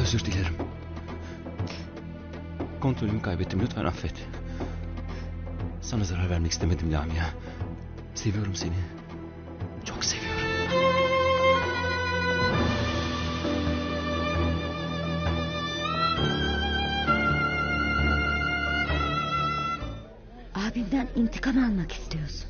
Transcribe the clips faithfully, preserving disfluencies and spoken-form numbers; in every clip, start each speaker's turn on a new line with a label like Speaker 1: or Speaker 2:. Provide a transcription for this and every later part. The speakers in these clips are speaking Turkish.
Speaker 1: Özür dilerim. Kontrolümü kaybettim, lütfen affet. Sana zarar vermek istemedim Lamia. Seviyorum seni. Çok seviyorum.
Speaker 2: Abimden intikam almak istiyorsun.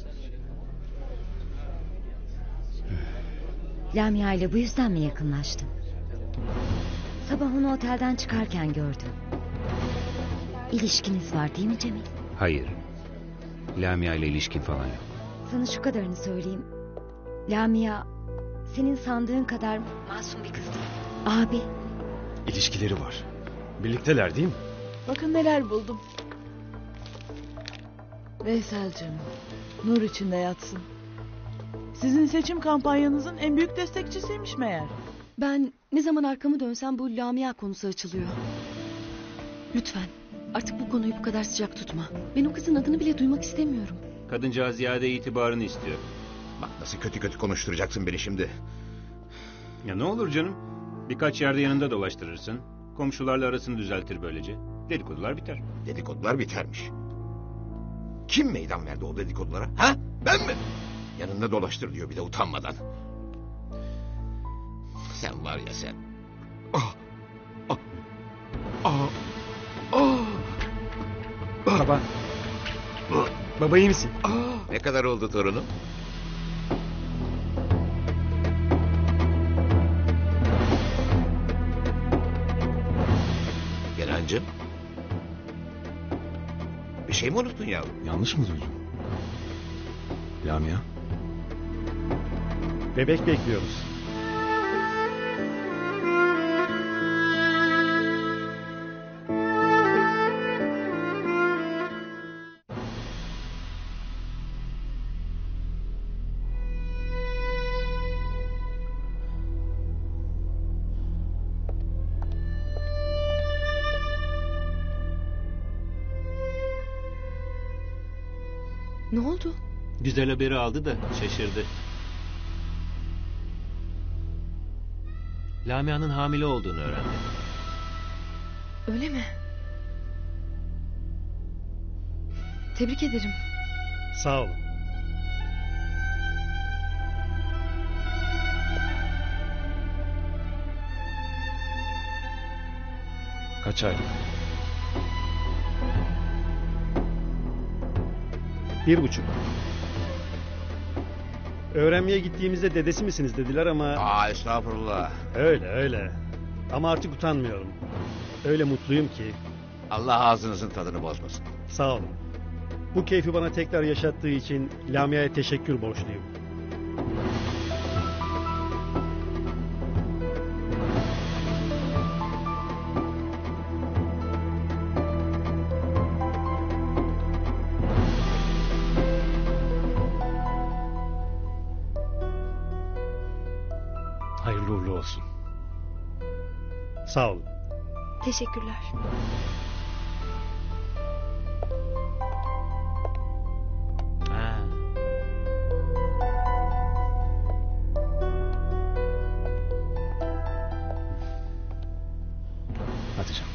Speaker 2: Lamia ile bu yüzden mi yakınlaştın? Sabah onu otelden çıkarken gördüm. İlişkiniz var değil mi Cemil?
Speaker 1: Hayır. Lamia ile ilişkin falan yok.
Speaker 2: Sana şu kadarını söyleyeyim. Lamia senin sandığın kadar masum bir kız değil. Abi.
Speaker 3: İlişkileri var. Birlikteler değil mi?
Speaker 4: Bakın neler buldum. Veysel'cim, nur içinde yatsın. Sizin seçim kampanyanızın en büyük destekçisiymiş meğer.
Speaker 5: Ben ne zaman arkamı dönsem bu Lamia konusu açılıyor. Lütfen artık bu konuyu bu kadar sıcak tutma. Ben o kızın adını bile duymak istemiyorum.
Speaker 1: Kadıncağız ziyade itibarını istiyor.
Speaker 6: Bak nasıl kötü kötü konuşturacaksın beni şimdi.
Speaker 1: Ya ne olur canım. Birkaç yerde yanında dolaştırırsın. Komşularla arasını düzeltir böylece. Dedikodular biter.
Speaker 6: Dedikodular bitermiş. Kim meydan verdi o dedikodulara? Ha? Ben mi? Yanında dolaştır diyor bir de utanmadan. Sen var ya sen. Ah, ah, ah, ah.
Speaker 3: Baba. Baba iyi misin?
Speaker 6: Ah. Ne kadar oldu torunum? Kenancığım. Bir şey mi unuttun yavrum?
Speaker 3: Yanlış mı duydum? Lamia. Bebek bekliyoruz.
Speaker 5: Ne oldu?
Speaker 1: Güzel haberi aldı da şaşırdı. Lamia'nın hamile olduğunu öğrendi.
Speaker 5: Öyle mi? Tebrik ederim.
Speaker 3: Sağ olun. Kaç aylık? Bir buçuk. Öğrenmeye gittiğimizde dedesi misiniz dediler ama...
Speaker 6: Aa estağfurullah.
Speaker 3: Öyle öyle. Ama artık utanmıyorum. Öyle mutluyum ki.
Speaker 6: Allah ağzınızın tadını bozmasın.
Speaker 3: Sağ olun. Bu keyfi bana tekrar yaşattığı için Lamia'ya teşekkür borçluyum. Hayırlı uğurlu olsun. Sağ olun.
Speaker 5: Teşekkürler.
Speaker 1: Ha.
Speaker 3: Hadi canım.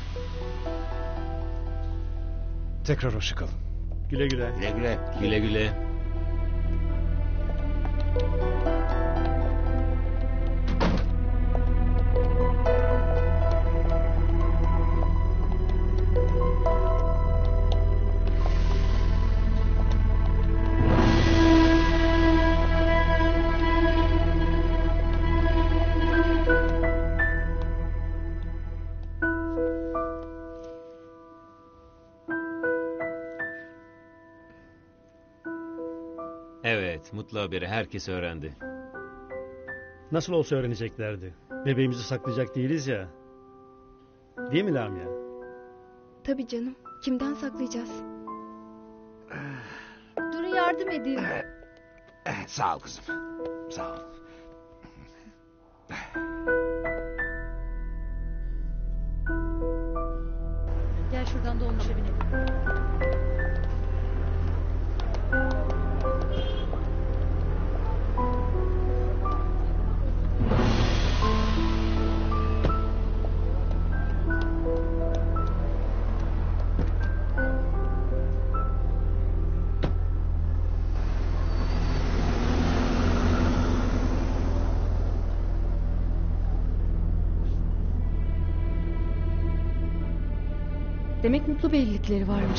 Speaker 3: Tekrar hoşça kalın. Güle güle.
Speaker 6: Güle güle.
Speaker 1: Güle güle. Evet, mutlu haberi herkes öğrendi.
Speaker 3: Nasıl olsa öğreneceklerdi. Bebeğimizi saklayacak değiliz ya. Değil mi Lamia?
Speaker 5: Tabii canım. Kimden saklayacağız?
Speaker 7: Durun yardım edeyim.
Speaker 6: Eh, sağ ol kızım. Sağ ol.
Speaker 7: Gel şuradan dolmuşa binelim.
Speaker 5: Demek mutlu bir evlilikleri varmış.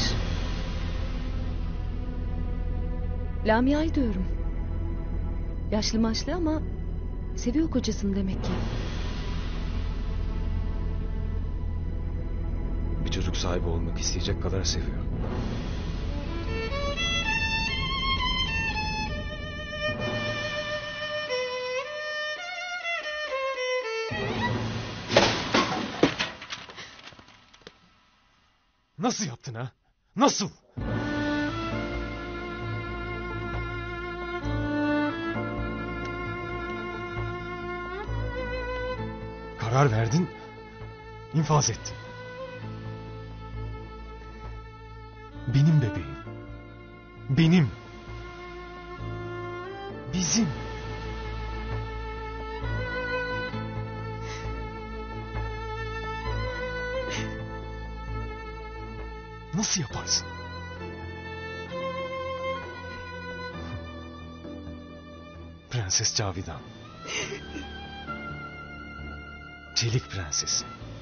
Speaker 5: Lamia'yı diyorum. Yaşlı maçlı ama seviyor kocasını demek ki.
Speaker 8: Bir çocuk sahibi olmak isteyecek kadar seviyor. Nasıl yaptın ha? Nasıl? Karar verdin, infaz ettin. Benim bebeğim. Benim. Bizim. Nasıl yaparsın? Prenses Cavidan. Çelik prensesi.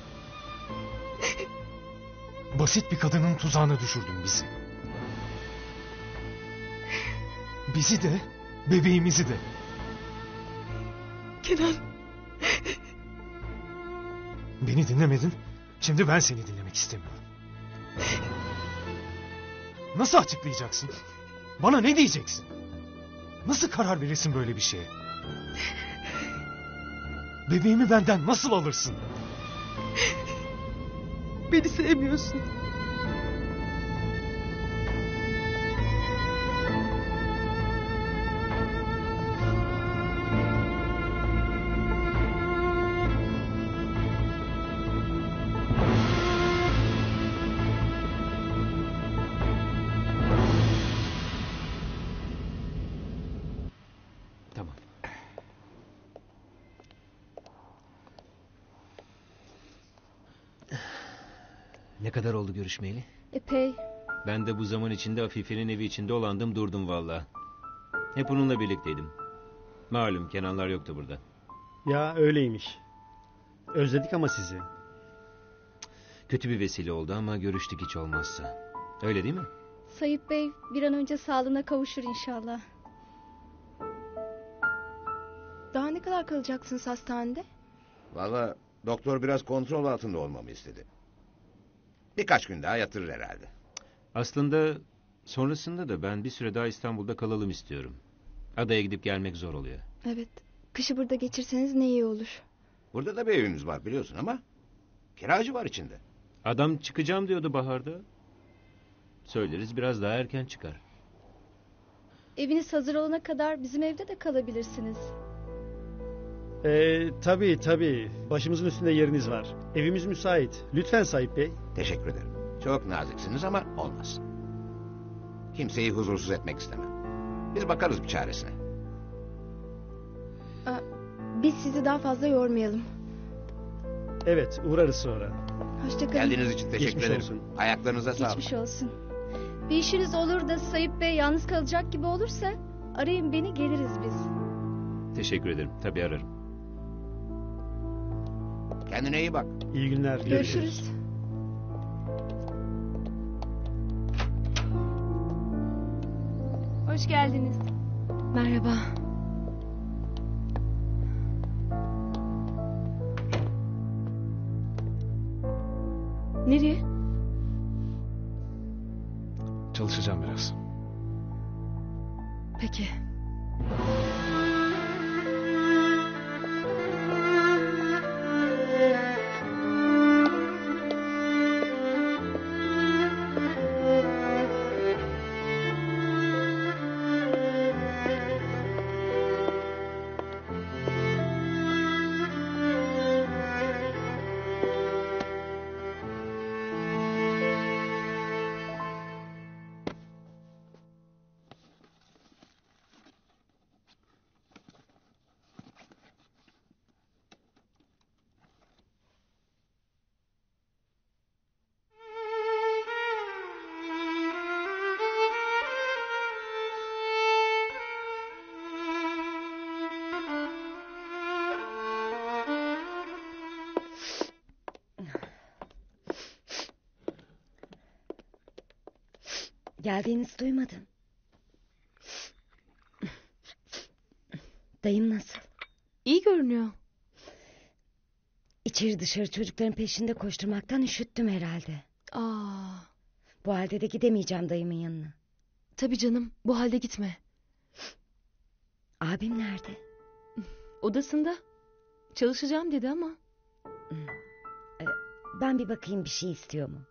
Speaker 8: Basit bir kadının tuzağına düşürdün bizi. Bizi de, bebeğimizi de.
Speaker 5: Kenan.
Speaker 8: Beni dinlemedin, şimdi ben seni dinlemek istemiyorum. Nasıl açıklayacaksın? Bana ne diyeceksin? Nasıl karar verirsin böyle bir şeye? Bebeğimi benden nasıl alırsın?
Speaker 5: Beni sevmiyorsun.
Speaker 1: Tamam. Ne kadar oldu görüşmeyeli?
Speaker 7: Epey.
Speaker 1: Ben de bu zaman içinde Afife'nin evi içinde olandım durdum valla. Hep onunla birlikteydim. Malum Kenanlar yoktu burada.
Speaker 3: Ya öyleymiş. Özledik ama sizi.
Speaker 1: Kötü bir vesile oldu ama görüştük hiç olmazsa. Öyle değil mi?
Speaker 7: Sayıp Bey bir an önce sağlığına kavuşur inşallah.
Speaker 9: Daha ne kadar kalacaksınız hastanede?
Speaker 6: Vallahi doktor biraz kontrol altında olmamı istedi. Birkaç gün daha yatırır herhalde.
Speaker 1: Aslında sonrasında da ben bir süre daha İstanbul'da kalalım istiyorum. Adaya gidip gelmek zor oluyor.
Speaker 9: Evet. Kışı burada geçirseniz ne iyi olur.
Speaker 6: Burada da bir evimiz var biliyorsun ama kiracı var içinde.
Speaker 1: Adam çıkacağım diyordu baharda. Söyleriz biraz daha erken çıkar.
Speaker 7: Eviniz hazır olana kadar bizim evde de kalabilirsiniz.
Speaker 3: Ee, tabii tabii. Başımızın üstünde yeriniz var. Evimiz müsait. Lütfen Sayıp Bey.
Speaker 6: Teşekkür ederim. Çok naziksiniz ama olmaz. Kimseyi huzursuz etmek istemem. Biz bakarız bir çaresine.
Speaker 9: Aa, biz sizi daha fazla yormayalım.
Speaker 3: Evet, uğrarız sonra.
Speaker 9: Hoşçakalın.
Speaker 6: Geldiğiniz için teşekkür
Speaker 3: Geçmiş
Speaker 6: ederim.
Speaker 3: olsun.
Speaker 6: Ayaklarınıza sağlık.
Speaker 7: Geçmiş olsun. Bir işiniz olur da Sayıp Bey yalnız kalacak gibi olursa arayın beni, geliriz biz.
Speaker 1: Teşekkür ederim. Tabii ararım.
Speaker 6: Kendine iyi bak.
Speaker 3: İyi günler.
Speaker 9: Görüşürüz.
Speaker 7: Hoş geldiniz.
Speaker 5: Merhaba. Nereye?
Speaker 8: Çalışacağım biraz.
Speaker 5: Peki.
Speaker 2: Geldiğinizi duymadım. Dayım nasıl?
Speaker 5: İyi görünüyor.
Speaker 2: İçeri dışarı çocukların peşinde koşturmaktan üşüttüm herhalde.
Speaker 5: Aa,
Speaker 2: Bu halde de gidemeyeceğim dayımın yanına.
Speaker 5: tabii canım, bu halde gitme.
Speaker 2: Abim nerede?
Speaker 5: Odasında. Çalışacağım dedi ama.
Speaker 2: Ee, ben bir bakayım bir şey istiyor mu?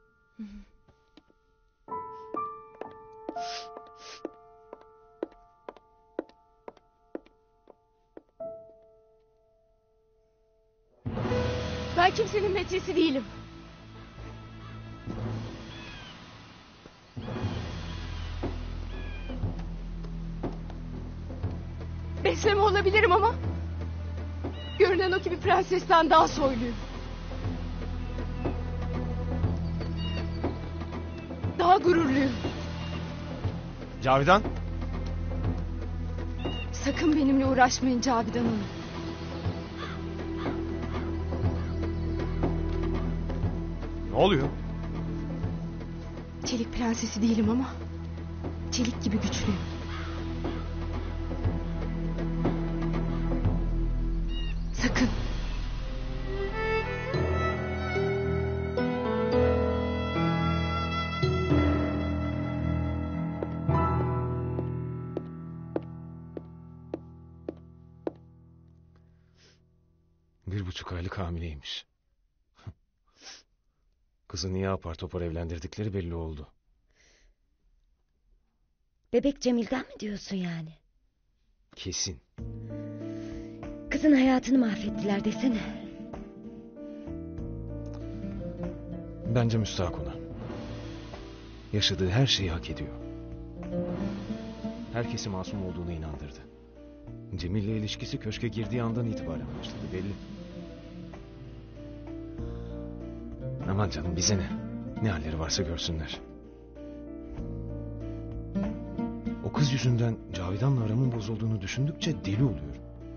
Speaker 5: Ben kimsenin metresi değilim. Besleme olabilirim ama görünen o ki bir prensesten daha soyluyum. Daha gururluyum.
Speaker 8: Cavidan.
Speaker 5: Sakın benimle uğraşmayın Cavidan Hanım.
Speaker 8: Ne oluyor?
Speaker 5: Çelik prensesi değilim ama çelik gibi güçlüyüm. Sakın.
Speaker 8: Bir buçuk aylık hamileymiş. Kızı niye apar topar evlendirdikleri belli oldu.
Speaker 2: Bebek Cemil'den mi diyorsun yani?
Speaker 8: Kesin.
Speaker 2: Kızın hayatını mahvettiler desene.
Speaker 8: Bence müstahak ona. Yaşadığı her şeyi hak ediyor. Herkesi masum olduğuna inandırdı. Cemil'le ilişkisi köşke girdiği andan itibaren başladı belli. Aman canım bize ne? Ne halleri varsa görsünler. O kız yüzünden Cavidan'la aramın bozulduğunu düşündükçe deli oluyorum.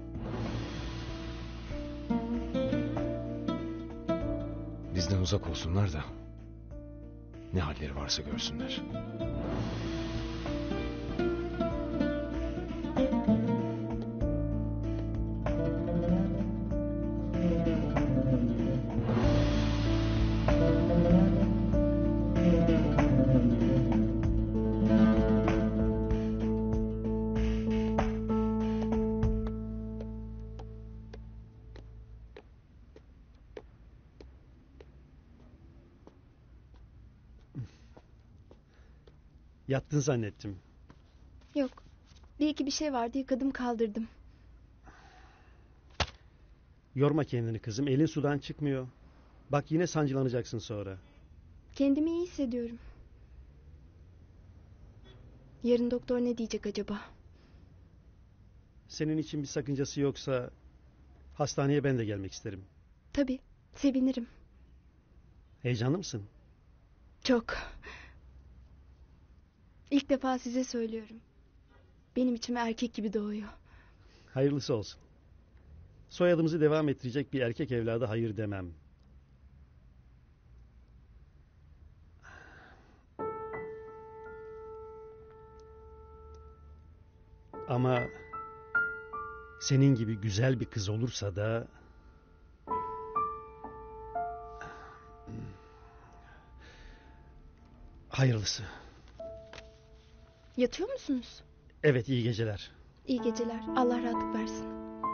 Speaker 8: Bizden uzak olsunlar da ne halleri varsa görsünler.
Speaker 3: Yattın zannettim.
Speaker 9: Yok. Bir iki bir şey vardı, yıkadım kaldırdım.
Speaker 3: Yorma kendini kızım. Elin sudan çıkmıyor. Bak yine sancılanacaksın sonra.
Speaker 9: Kendimi iyi hissediyorum. Yarın doktor ne diyecek acaba?
Speaker 3: Senin için bir sakıncası yoksa hastaneye ben de gelmek isterim.
Speaker 9: Tabii, sevinirim.
Speaker 3: Heyecanlı mısın?
Speaker 9: Çok. İlk defa size söylüyorum. Benim içime erkek gibi doğuyor.
Speaker 3: Hayırlısı olsun. Soyadımızı devam ettirecek bir erkek evlada hayır demem. Ama senin gibi güzel bir kız olursa da hayırlısı.
Speaker 9: Yatıyor musunuz?
Speaker 3: Evet, iyi geceler.
Speaker 9: İyi geceler. Allah rahatlık versin.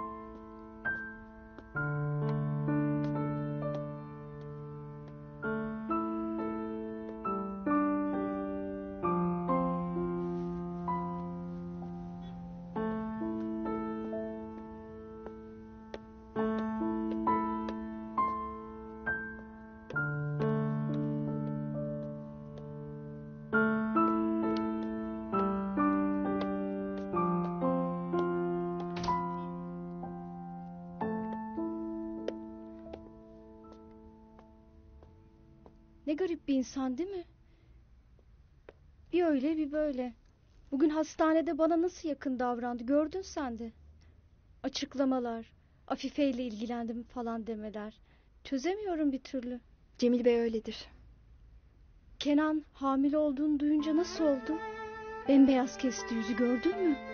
Speaker 7: Ne garip bir insan değil mi? Bir öyle bir böyle. Bugün hastanede bana nasıl yakın davrandı gördün sen de. Açıklamalar, Afife ile ilgilendim falan demeler. Çözemiyorum bir türlü.
Speaker 9: Cemil Bey öyledir.
Speaker 7: Kenan hamile olduğunu duyunca nasıl oldun? Bembeyaz kesti yüzü, gördün mü?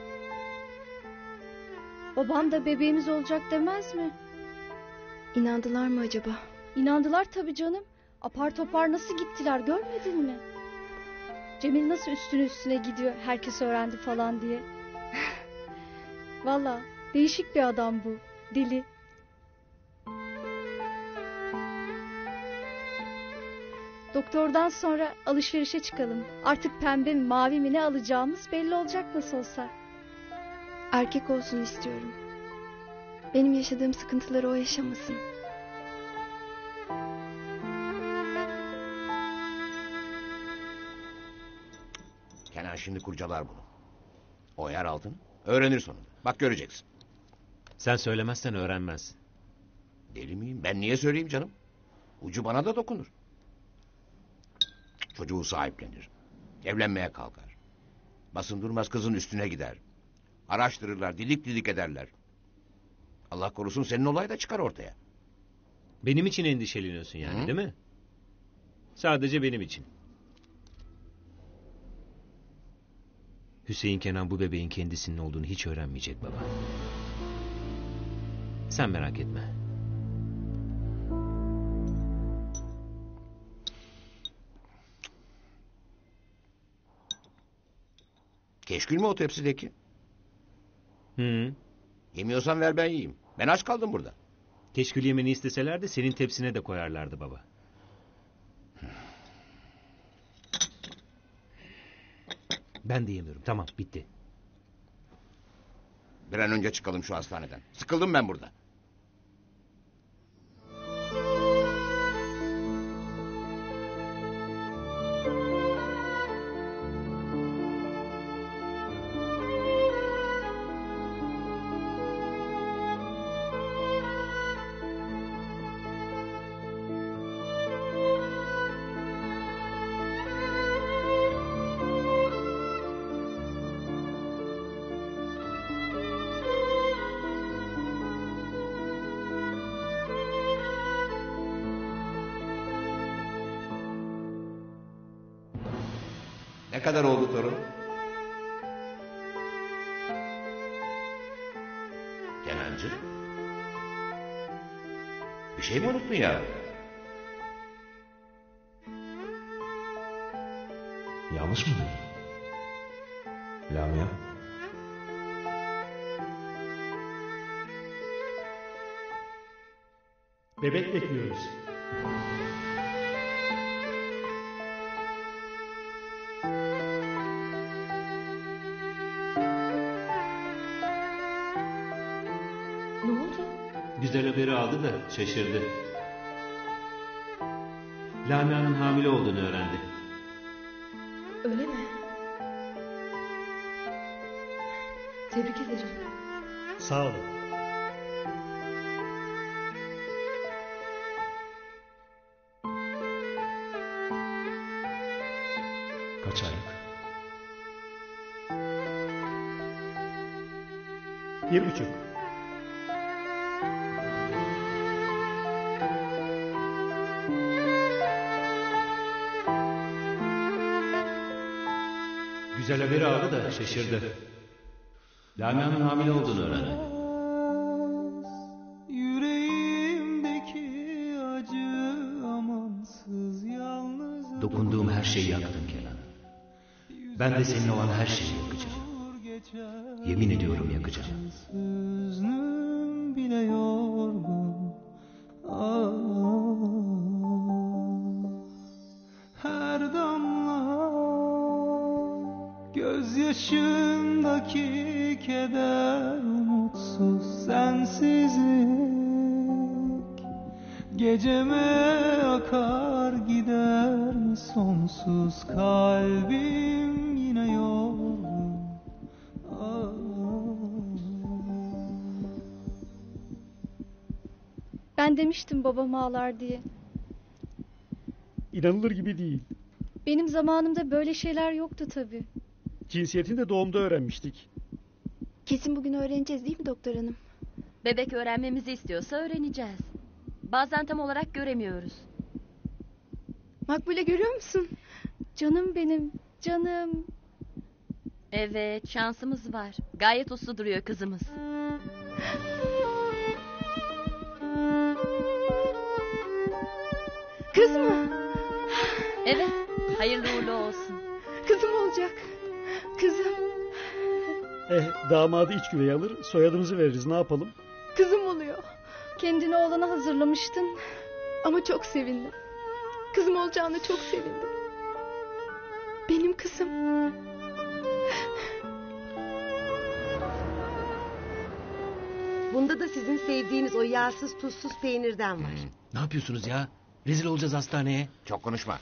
Speaker 7: Babam da bebeğimiz olacak demez mi?
Speaker 9: İnandılar mı acaba?
Speaker 7: İnandılar tabii canım. Apar topar nasıl gittiler, görmedin mi? Cemil nasıl üstüne üstüne gidiyor, herkes öğrendi falan diye. Vallahi değişik bir adam bu. Deli. Doktordan sonra alışverişe çıkalım. Artık pembe mi mavi mi ne alacağımız belli olacak nasıl olsa.
Speaker 9: Erkek olsun istiyorum. Benim yaşadığım sıkıntıları o yaşamasın.
Speaker 6: Kenan şimdi kurcalar bunu. Oyar altın. Öğrenir sonunda. Bak göreceksin.
Speaker 1: Sen söylemezsen öğrenmez.
Speaker 6: Deli miyim? Ben niye söyleyeyim canım? Ucu bana da dokunur. Çocuğu sahiplenir. Evlenmeye kalkar. Basın durmaz kızın üstüne gider. Araştırırlar, didik didik ederler. Allah korusun senin olay da çıkar ortaya.
Speaker 1: Benim için endişeleniyorsun yani,
Speaker 6: Hı?
Speaker 1: değil mi? Sadece benim için. Hüseyin Kenan bu bebeğin kendisinin olduğunu hiç öğrenmeyecek baba. Sen merak etme.
Speaker 6: Keşkül mü o tepsideki?
Speaker 1: Hı.
Speaker 6: Yemiyorsan ver ben yiyeyim. Ben aç kaldım burada.
Speaker 1: Keşkül yemeni isteseler de senin tepsine de koyarlardı baba. Ben de yemiyorum. Tamam, bitti.
Speaker 6: Bir an önce çıkalım şu hastaneden. Sıkıldım ben burada. Ne kadar oldu torun? Kenancı? Bir şey mi unuttun ya?
Speaker 8: Yanlış mı? Lamia?
Speaker 3: Bebek bekliyoruz.
Speaker 5: Ne oldu?
Speaker 1: Güzel haberi aldı da şaşırdı. Lamia'nın hamile olduğunu öğrendi.
Speaker 5: Öyle mi? Tebrik ederim.
Speaker 3: Sağ olun.
Speaker 8: Kaç aylık?
Speaker 3: Bir buçuk.
Speaker 1: Güzel haberi aldı da şaşırdı. Lamia'nın hamile olduğunu öğrendi.
Speaker 10: Yüreğimdeki acı amansız yalnız.
Speaker 1: Dokunduğum her şeyi yaktın Kenan. Ben de senin olan her şeyi yakacağım. Yemin ediyorum yakacağım.
Speaker 10: Hüznüm bile yorgun. Ah, her damla gözyaşındaki keder, umutsuz sensizlik geceme akar gider mi sonsuz, kalbim yine yorgun. Ah.
Speaker 7: Ben demiştim babam ağlar diye.
Speaker 3: İnanılır gibi değil.
Speaker 7: Benim zamanımda böyle şeyler yoktu tabii.
Speaker 3: Cinsiyetini de doğumda öğrenmiştik.
Speaker 9: Kesin bugün öğreneceğiz değil mi doktor hanım?
Speaker 5: Bebek öğrenmemizi istiyorsa öğreneceğiz. Bazen tam olarak göremiyoruz.
Speaker 9: Makbule görüyor musun?
Speaker 7: Canım benim, canım.
Speaker 5: Evet, şansımız var. Gayet uslu duruyor kızımız.
Speaker 9: Kız mı?
Speaker 5: Evet, hayırlı uğurlu olsun.
Speaker 9: Kızım olacak. Kızım.
Speaker 3: Eh, damadı iç güveye alır, soyadımızı veririz, ne yapalım?
Speaker 9: Kızım oluyor.
Speaker 7: Kendini oğlana hazırlamıştın.
Speaker 9: Ama çok sevindim. Kızım olacağına çok sevindim. Benim kızım.
Speaker 11: Bunda da sizin sevdiğiniz o yağsız tuzsuz peynirden var.
Speaker 6: Hmm.
Speaker 1: Ne yapıyorsunuz ya? Rezil olacağız hastaneye.
Speaker 6: Çok konuşma.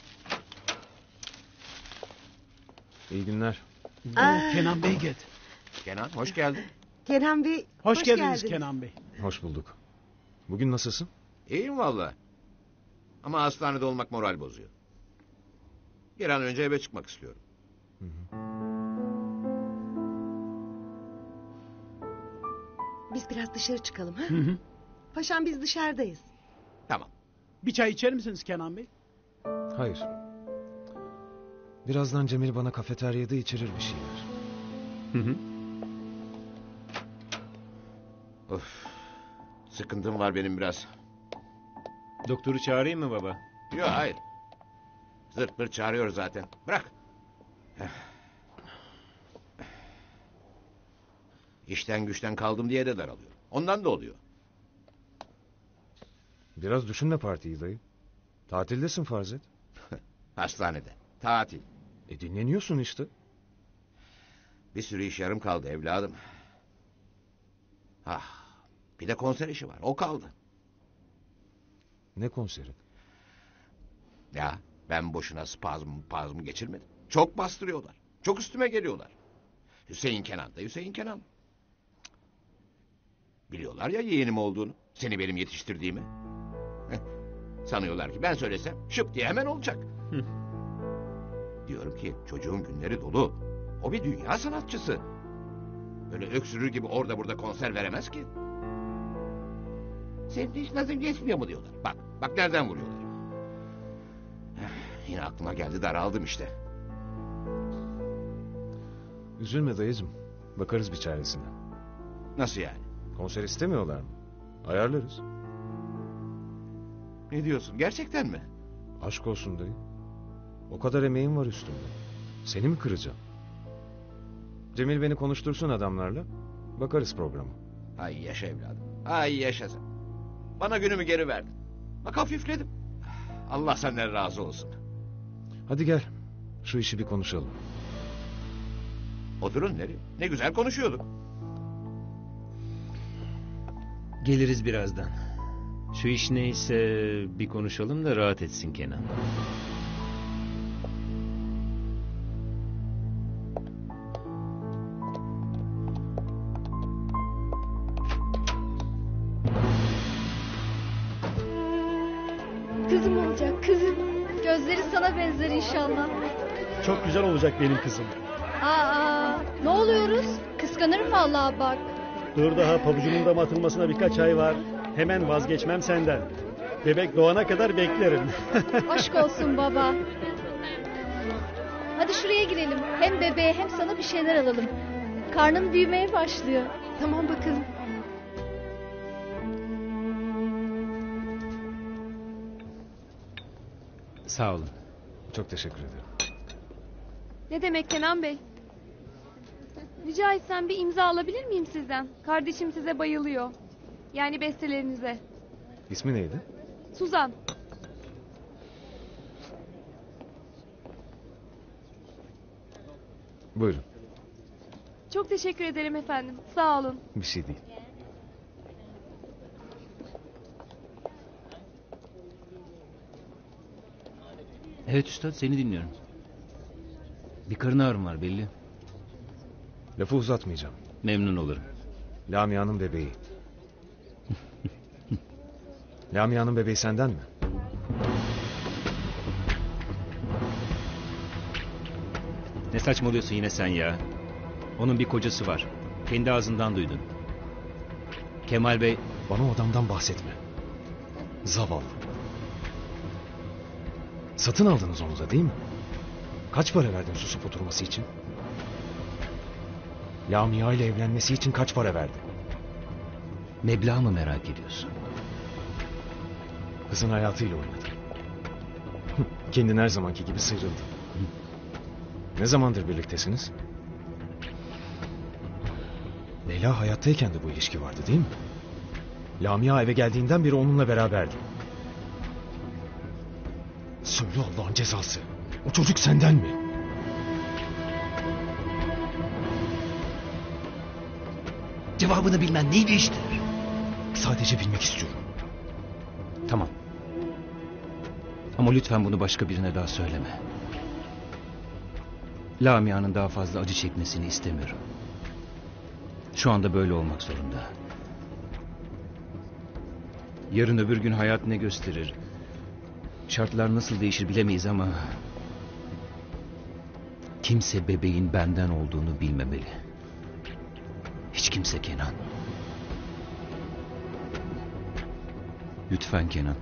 Speaker 8: İyi günler.
Speaker 11: Aa,
Speaker 3: Kenan Bey get.
Speaker 6: Kenan hoş geldin.
Speaker 11: Kenan Bey,
Speaker 3: Hoş,
Speaker 11: hoş
Speaker 3: geldiniz,
Speaker 11: geldiniz.
Speaker 3: Kenan Bey.
Speaker 8: Hoş bulduk. Bugün nasılsın?
Speaker 6: İyiyim valla. Ama hastanede olmak moral bozuyor. Bir an önce eve çıkmak istiyorum.
Speaker 11: Biz biraz dışarı çıkalım ha?
Speaker 3: Hı hı.
Speaker 11: Paşam biz dışarıdayız.
Speaker 6: Tamam.
Speaker 3: Bir çay içer misiniz Kenan Bey?
Speaker 8: Hayır. Birazdan Cemil bana kafeteryada içirir bir şeyler.
Speaker 3: Hı hı.
Speaker 6: Of. Sıkıntım var benim biraz.
Speaker 1: Doktoru çağırayım mı baba?
Speaker 6: Yok hayır. Zırt pırt çağırıyor zaten. Bırak. İşten güçten kaldım diye de daralıyor. Ondan da oluyor.
Speaker 8: Biraz düşünme partiyi dayı. Tatildesin farz et.
Speaker 6: Hastanede. Tatil.
Speaker 8: E dinleniyorsun işte.
Speaker 6: Bir sürü iş yarım kaldı evladım. Ah. Bir de konser işi var. O kaldı.
Speaker 8: Ne konseri?
Speaker 6: Ya ben boşuna spazm spazm geçirmedim. Çok bastırıyorlar. Çok üstüme geliyorlar. Hüseyin Kenan da Hüseyin Kenan. Biliyorlar ya yeğenim olduğunu. Seni benim yetiştirdiğimi. Heh. Sanıyorlar ki ben söylesem şıp diye hemen olacak.
Speaker 3: Hı.
Speaker 6: Diyorum ki çocuğun günleri dolu. O bir dünya sanatçısı. Böyle öksürür gibi orada burada konser veremez ki. Senin hiç nasıl geçmiyor mu diyorlar. Bak, bak nereden vuruyorlar. Yine aklıma geldi daraldım işte.
Speaker 8: Üzülme dayıcım. Bakarız bir çaresine.
Speaker 6: Nasıl yani?
Speaker 8: Konser istemiyorlar mı? Ayarlarız.
Speaker 6: Ne diyorsun gerçekten mi?
Speaker 8: Aşk olsun dayı. O kadar emeğim var üstümde. Seni mi kıracağım? Cemil beni konuştursun adamlarla. Bakarız programa.
Speaker 6: Ay yaşa evladım. Ay yaşa sen. Bana günümü geri verdin. Bak hafifledim. Allah senden razı olsun.
Speaker 8: Hadi gel. Şu işi bir konuşalım.
Speaker 6: Oturun nereye? Ne güzel konuşuyorduk.
Speaker 1: Geliriz birazdan. Şu iş neyse bir konuşalım da rahat etsin Kenan.
Speaker 7: Kızım olacak, kızım. Gözleri sana benzer inşallah.
Speaker 3: Çok güzel olacak benim kızım.
Speaker 7: Aa, ne oluyoruz? Kıskanırım vallahi bak.
Speaker 3: Dur daha pabucumun dama atılmasına birkaç ay var. Hemen vazgeçmem senden. Bebek doğana kadar beklerim.
Speaker 7: Aşk olsun baba. Hadi şuraya girelim. Hem bebeğe hem sana bir şeyler alalım. Karnım büyümeye başlıyor.
Speaker 9: Tamam bakalım.
Speaker 1: Sağ olun.
Speaker 8: Çok teşekkür ederim.
Speaker 9: Ne demek Kenan Bey? Rica etsem bir imza alabilir miyim sizden? Kardeşim size bayılıyor. Yani bestelerinize.
Speaker 8: İsmi neydi?
Speaker 9: Suzan.
Speaker 8: Buyurun.
Speaker 9: Çok teşekkür ederim efendim. Sağ olun.
Speaker 8: Bir şey değil.
Speaker 1: Evet üstad seni dinliyorum. Bir karın ağrım var belli.
Speaker 8: Lafı uzatmayacağım.
Speaker 1: Memnun olurum.
Speaker 8: Lamia'nın bebeği. Lamia'nın bebeği senden mi?
Speaker 1: Ne saçmalıyorsun yine sen ya? Onun bir kocası var. Kendi ağzından duydun. Kemal Bey...
Speaker 8: Bana o adamdan bahsetme. Zavallı. Satın aldınız onu da değil mi? Kaç para verdin susup oturması için? Lamia ile evlenmesi için kaç para verdin?
Speaker 1: Meblağ mı merak ediyorsun?
Speaker 8: Kızın hayatıyla oynadın. Kendin her zamanki gibi sıyrıldın. Ne zamandır birliktesiniz? Leyla hayattayken de bu ilişki vardı değil mi? Lamia eve geldiğinden beri onunla beraberdi. Söyle Allah'ın cezası. O çocuk senden mi?
Speaker 1: Cevabını bilmen neyi değiştirir?
Speaker 8: Sadece bilmek istiyorum.
Speaker 1: Tamam. Ama lütfen bunu başka birine daha söyleme. Lamia'nın daha fazla acı çekmesini istemiyorum. Şu anda böyle olmak zorunda. Yarın öbür gün hayat ne gösterir? Şartlar nasıl değişir bilemeyiz ama... kimse bebeğin benden olduğunu bilmemeli. Hiç kimse Kenan. Lütfen Kenan.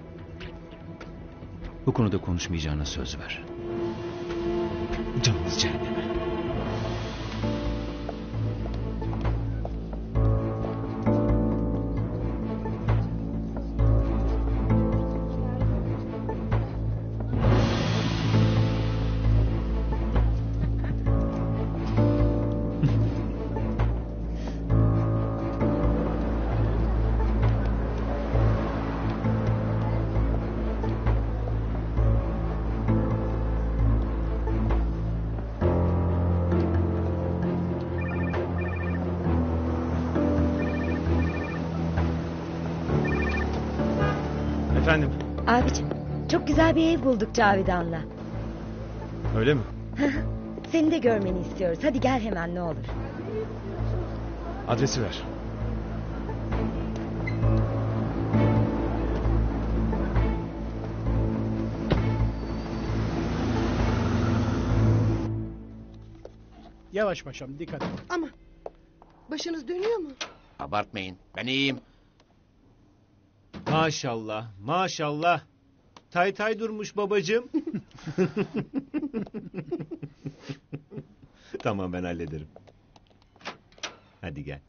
Speaker 1: Bu konuda konuşmayacağına söz ver.
Speaker 8: Canınız cehenneme. Efendim,
Speaker 2: Abicim çok güzel bir ev bulduk Cavidan'la.
Speaker 8: öyle mi?
Speaker 2: Seni de görmeni istiyoruz. Hadi gel hemen ne olur.
Speaker 8: Adresi ver.
Speaker 3: Yavaş paşam, dikkat et.
Speaker 11: Ama başınız dönüyor mu?
Speaker 6: Abartmayın. Ben iyiyim.
Speaker 3: Maşallah, maşallah. Tay tay durmuş babacığım. Tamam, ben hallederim. Hadi gel.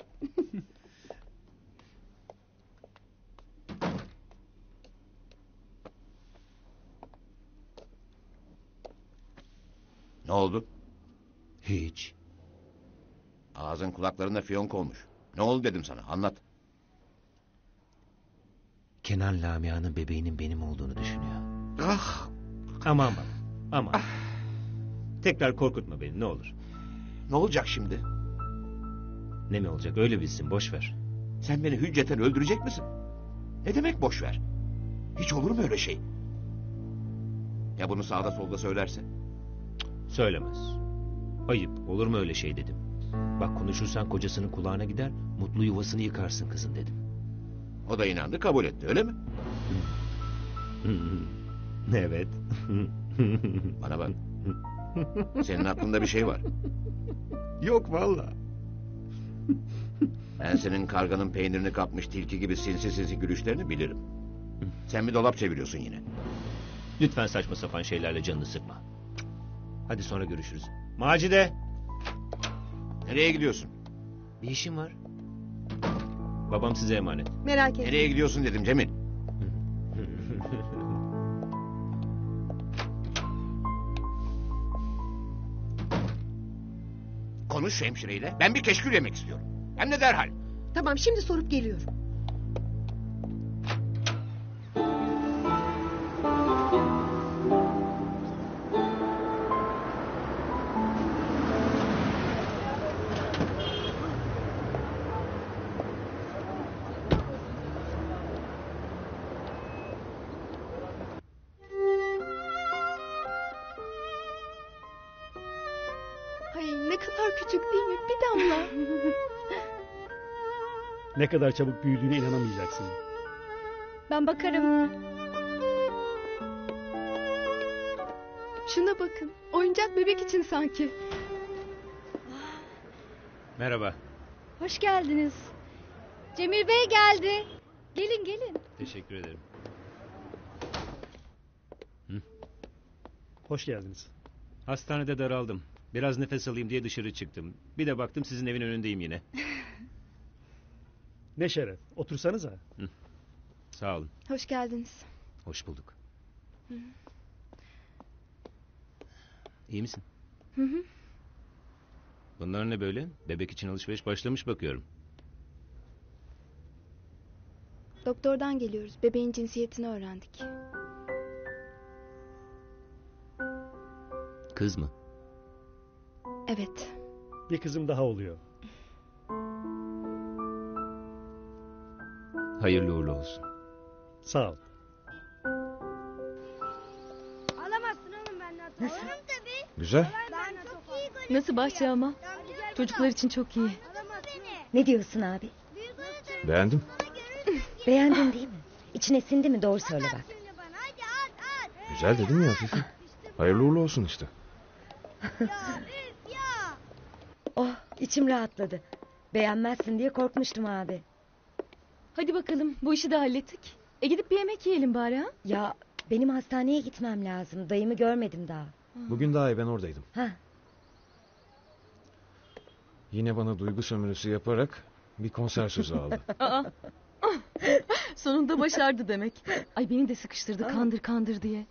Speaker 6: Ne oldu?
Speaker 1: Hiç.
Speaker 6: Ağzın kulaklarında fiyonk olmuş. Ne oldu dedim sana, anlat.
Speaker 1: Kenan Lamia'nın bebeğinin benim olduğunu düşünüyor.
Speaker 6: Ah!
Speaker 3: Aman bak, aman. Tekrar korkutma beni ne olur.
Speaker 6: Ne olacak şimdi?
Speaker 3: Ne mi olacak öyle bilsin, boş ver.
Speaker 6: Sen beni hücceten öldürecek misin? Ne demek boş ver? Hiç olur mu öyle şey? Ya bunu sağda solda söylerse?
Speaker 3: Söylemez. Ayıp, olur mu öyle şey dedim. Bak konuşursan kocasının kulağına gider, mutlu yuvasını yıkarsın kızın dedim.
Speaker 6: O da inandı, kabul etti, öyle mi?
Speaker 3: Evet.
Speaker 6: Bana bak. Senin aklında bir şey var.
Speaker 3: Yok vallahi.
Speaker 6: Ben senin karganın peynirini kapmış tilki gibi sinsi sinsi gülüşlerini bilirim. Sen bir dolap çeviriyorsun yine.
Speaker 3: Lütfen saçma sapan şeylerle canını sıkma. Hadi sonra görüşürüz. Macide.
Speaker 6: Nereye gidiyorsun?
Speaker 3: Bir işim var. Babam size emanet.
Speaker 11: Merak etme.
Speaker 6: Nereye gidiyorsun dedim Cemil. Konuş hemşireyle. Ben bir keşkül yemek istiyorum. Hem de derhal.
Speaker 11: Tamam, şimdi sorup geliyorum.
Speaker 9: Ay ne kadar küçük değil mi? Bir damla.
Speaker 3: Ne kadar çabuk büyüdüğüne inanamayacaksın.
Speaker 7: Ben bakarım.
Speaker 9: Şuna bakın. Oyuncak bebek için sanki.
Speaker 3: Merhaba.
Speaker 7: Hoş geldiniz. Cemil Bey geldi. Gelin gelin.
Speaker 3: Teşekkür ederim. Hı? Hoş geldiniz. Hastanede daraldım. Biraz nefes alayım diye dışarı çıktım. Bir de baktım sizin evin önündeyim yine.
Speaker 12: Ne şeref. Otursanıza.
Speaker 3: Sağ olun.
Speaker 9: Hoş geldiniz.
Speaker 3: Hoş bulduk. İyi misin?
Speaker 9: Hı hı.
Speaker 3: Bunlar ne böyle? Bebek için alışveriş başlamış bakıyorum.
Speaker 9: Doktordan geliyoruz. Bebeğin cinsiyetini öğrendik.
Speaker 3: Kız mı?
Speaker 9: Evet.
Speaker 12: Bir kızım daha oluyor.
Speaker 3: Hayırlı uğurlu olsun.
Speaker 12: Sağ ol.
Speaker 13: Alamazsın oğlum benden. Alırım tabii.
Speaker 8: Güzel.
Speaker 13: Ben çok iyi golüm.
Speaker 5: Nasıl bahçe ama? Çocuklar için çok iyi.
Speaker 2: Ne diyorsun abi?
Speaker 8: Beğendim.
Speaker 2: Beğendin değil mi? İçine sindi mi? Doğru söyle bak.
Speaker 13: Hadi at at.
Speaker 8: Güzel dedim ya Fifi. Hayırlı uğurlu olsun işte.
Speaker 13: Ya üf ya.
Speaker 2: Oh, içim rahatladı. Beğenmezsin diye korkmuştum abi.
Speaker 5: Hadi bakalım, bu işi de hallettik. E gidip bir yemek yiyelim bari ha?
Speaker 2: Ya benim hastaneye gitmem lazım. Dayımı görmedim daha.
Speaker 8: Bugün daha iyi, ben oradaydım.
Speaker 2: Ha,
Speaker 8: Yine bana duygu sömürüsü yaparak bir konser sözü aldı.
Speaker 5: Aa. Sonunda başardı demek. Ay beni de sıkıştırdı kandır kandır diye.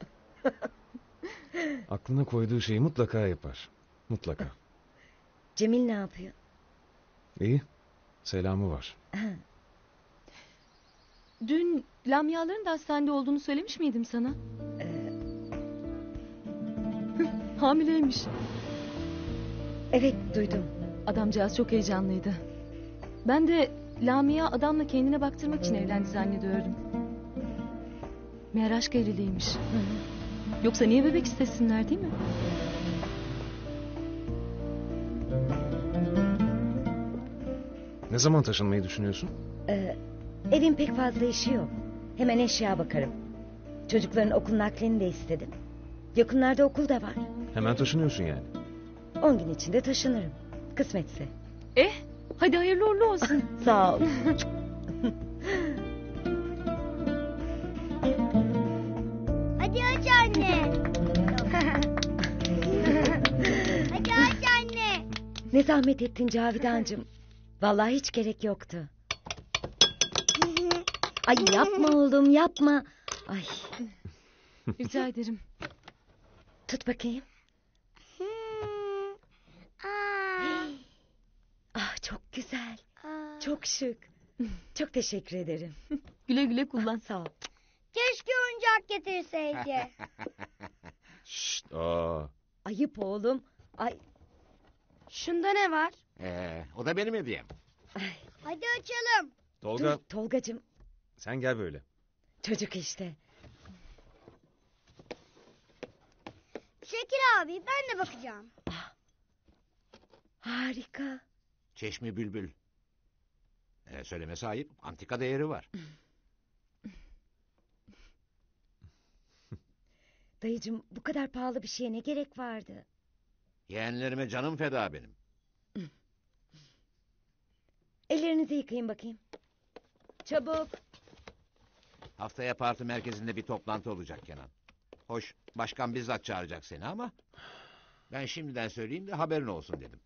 Speaker 8: Aklına koyduğu şeyi mutlaka yapar. Mutlaka.
Speaker 2: Cemil ne yapıyor?
Speaker 8: İyi. Selamı var.
Speaker 5: Dün Lamyaların da hastanede olduğunu söylemiş miydim sana?
Speaker 2: Ee,
Speaker 5: Hamileymiş.
Speaker 2: evet duydum.
Speaker 5: Adamcağız çok heyecanlıydı. Ben de Lamia adamla kendine baktırmak için evlendi zannediyordum. Meğer aşk evliliğiymiş. Yoksa niye bebek istesinler değil mi?
Speaker 8: Ne zaman taşınmayı düşünüyorsun?
Speaker 2: Ee, evin pek fazla işi yok. Hemen eşya bakarım. Çocukların okul naklini de istedim. Yakınlarda okul da var.
Speaker 8: Hemen taşınıyorsun yani.
Speaker 2: On gün içinde taşınırım. Kısmetse.
Speaker 5: Eh, hadi hayırlı uğurlu olsun.
Speaker 2: Sağ ol.
Speaker 13: Hadi aç anne. Hadi aç anne.
Speaker 2: Ne zahmet ettin Cavidancığım. Vallahi hiç gerek yoktu. Ay yapma oğlum yapma. Ay
Speaker 5: Rica ederim.
Speaker 2: tut bakayım. Ah çok güzel. Çok şık. Çok teşekkür ederim.
Speaker 5: Güle güle kullan.
Speaker 2: Sağ ol.
Speaker 13: Keşke oyuncak getirseydi.
Speaker 8: Şşt. Aa.
Speaker 2: Ayıp oğlum. Ay
Speaker 13: Şunda ne var?
Speaker 6: Ee, o da benim hediyem.
Speaker 13: Hadi açalım.
Speaker 8: Tolga,
Speaker 2: dur Tolgacığım.
Speaker 8: sen gel böyle.
Speaker 2: Çocuk işte.
Speaker 13: Şekil abi ben de bakacağım.
Speaker 2: Harika.
Speaker 6: Çeşmi bülbül. Ee, söylemesi ayıp. Antika değeri var.
Speaker 2: Dayıcığım bu kadar pahalı bir şeye ne gerek vardı?
Speaker 6: Yeğenlerime canım feda benim.
Speaker 2: Ellerinizi yıkayın bakayım. Çabuk.
Speaker 6: Haftaya parti merkezinde bir toplantı olacak Kenan. Hoş, başkan bizzat çağıracak seni ama... ben şimdiden söyleyeyim de haberin olsun dedim.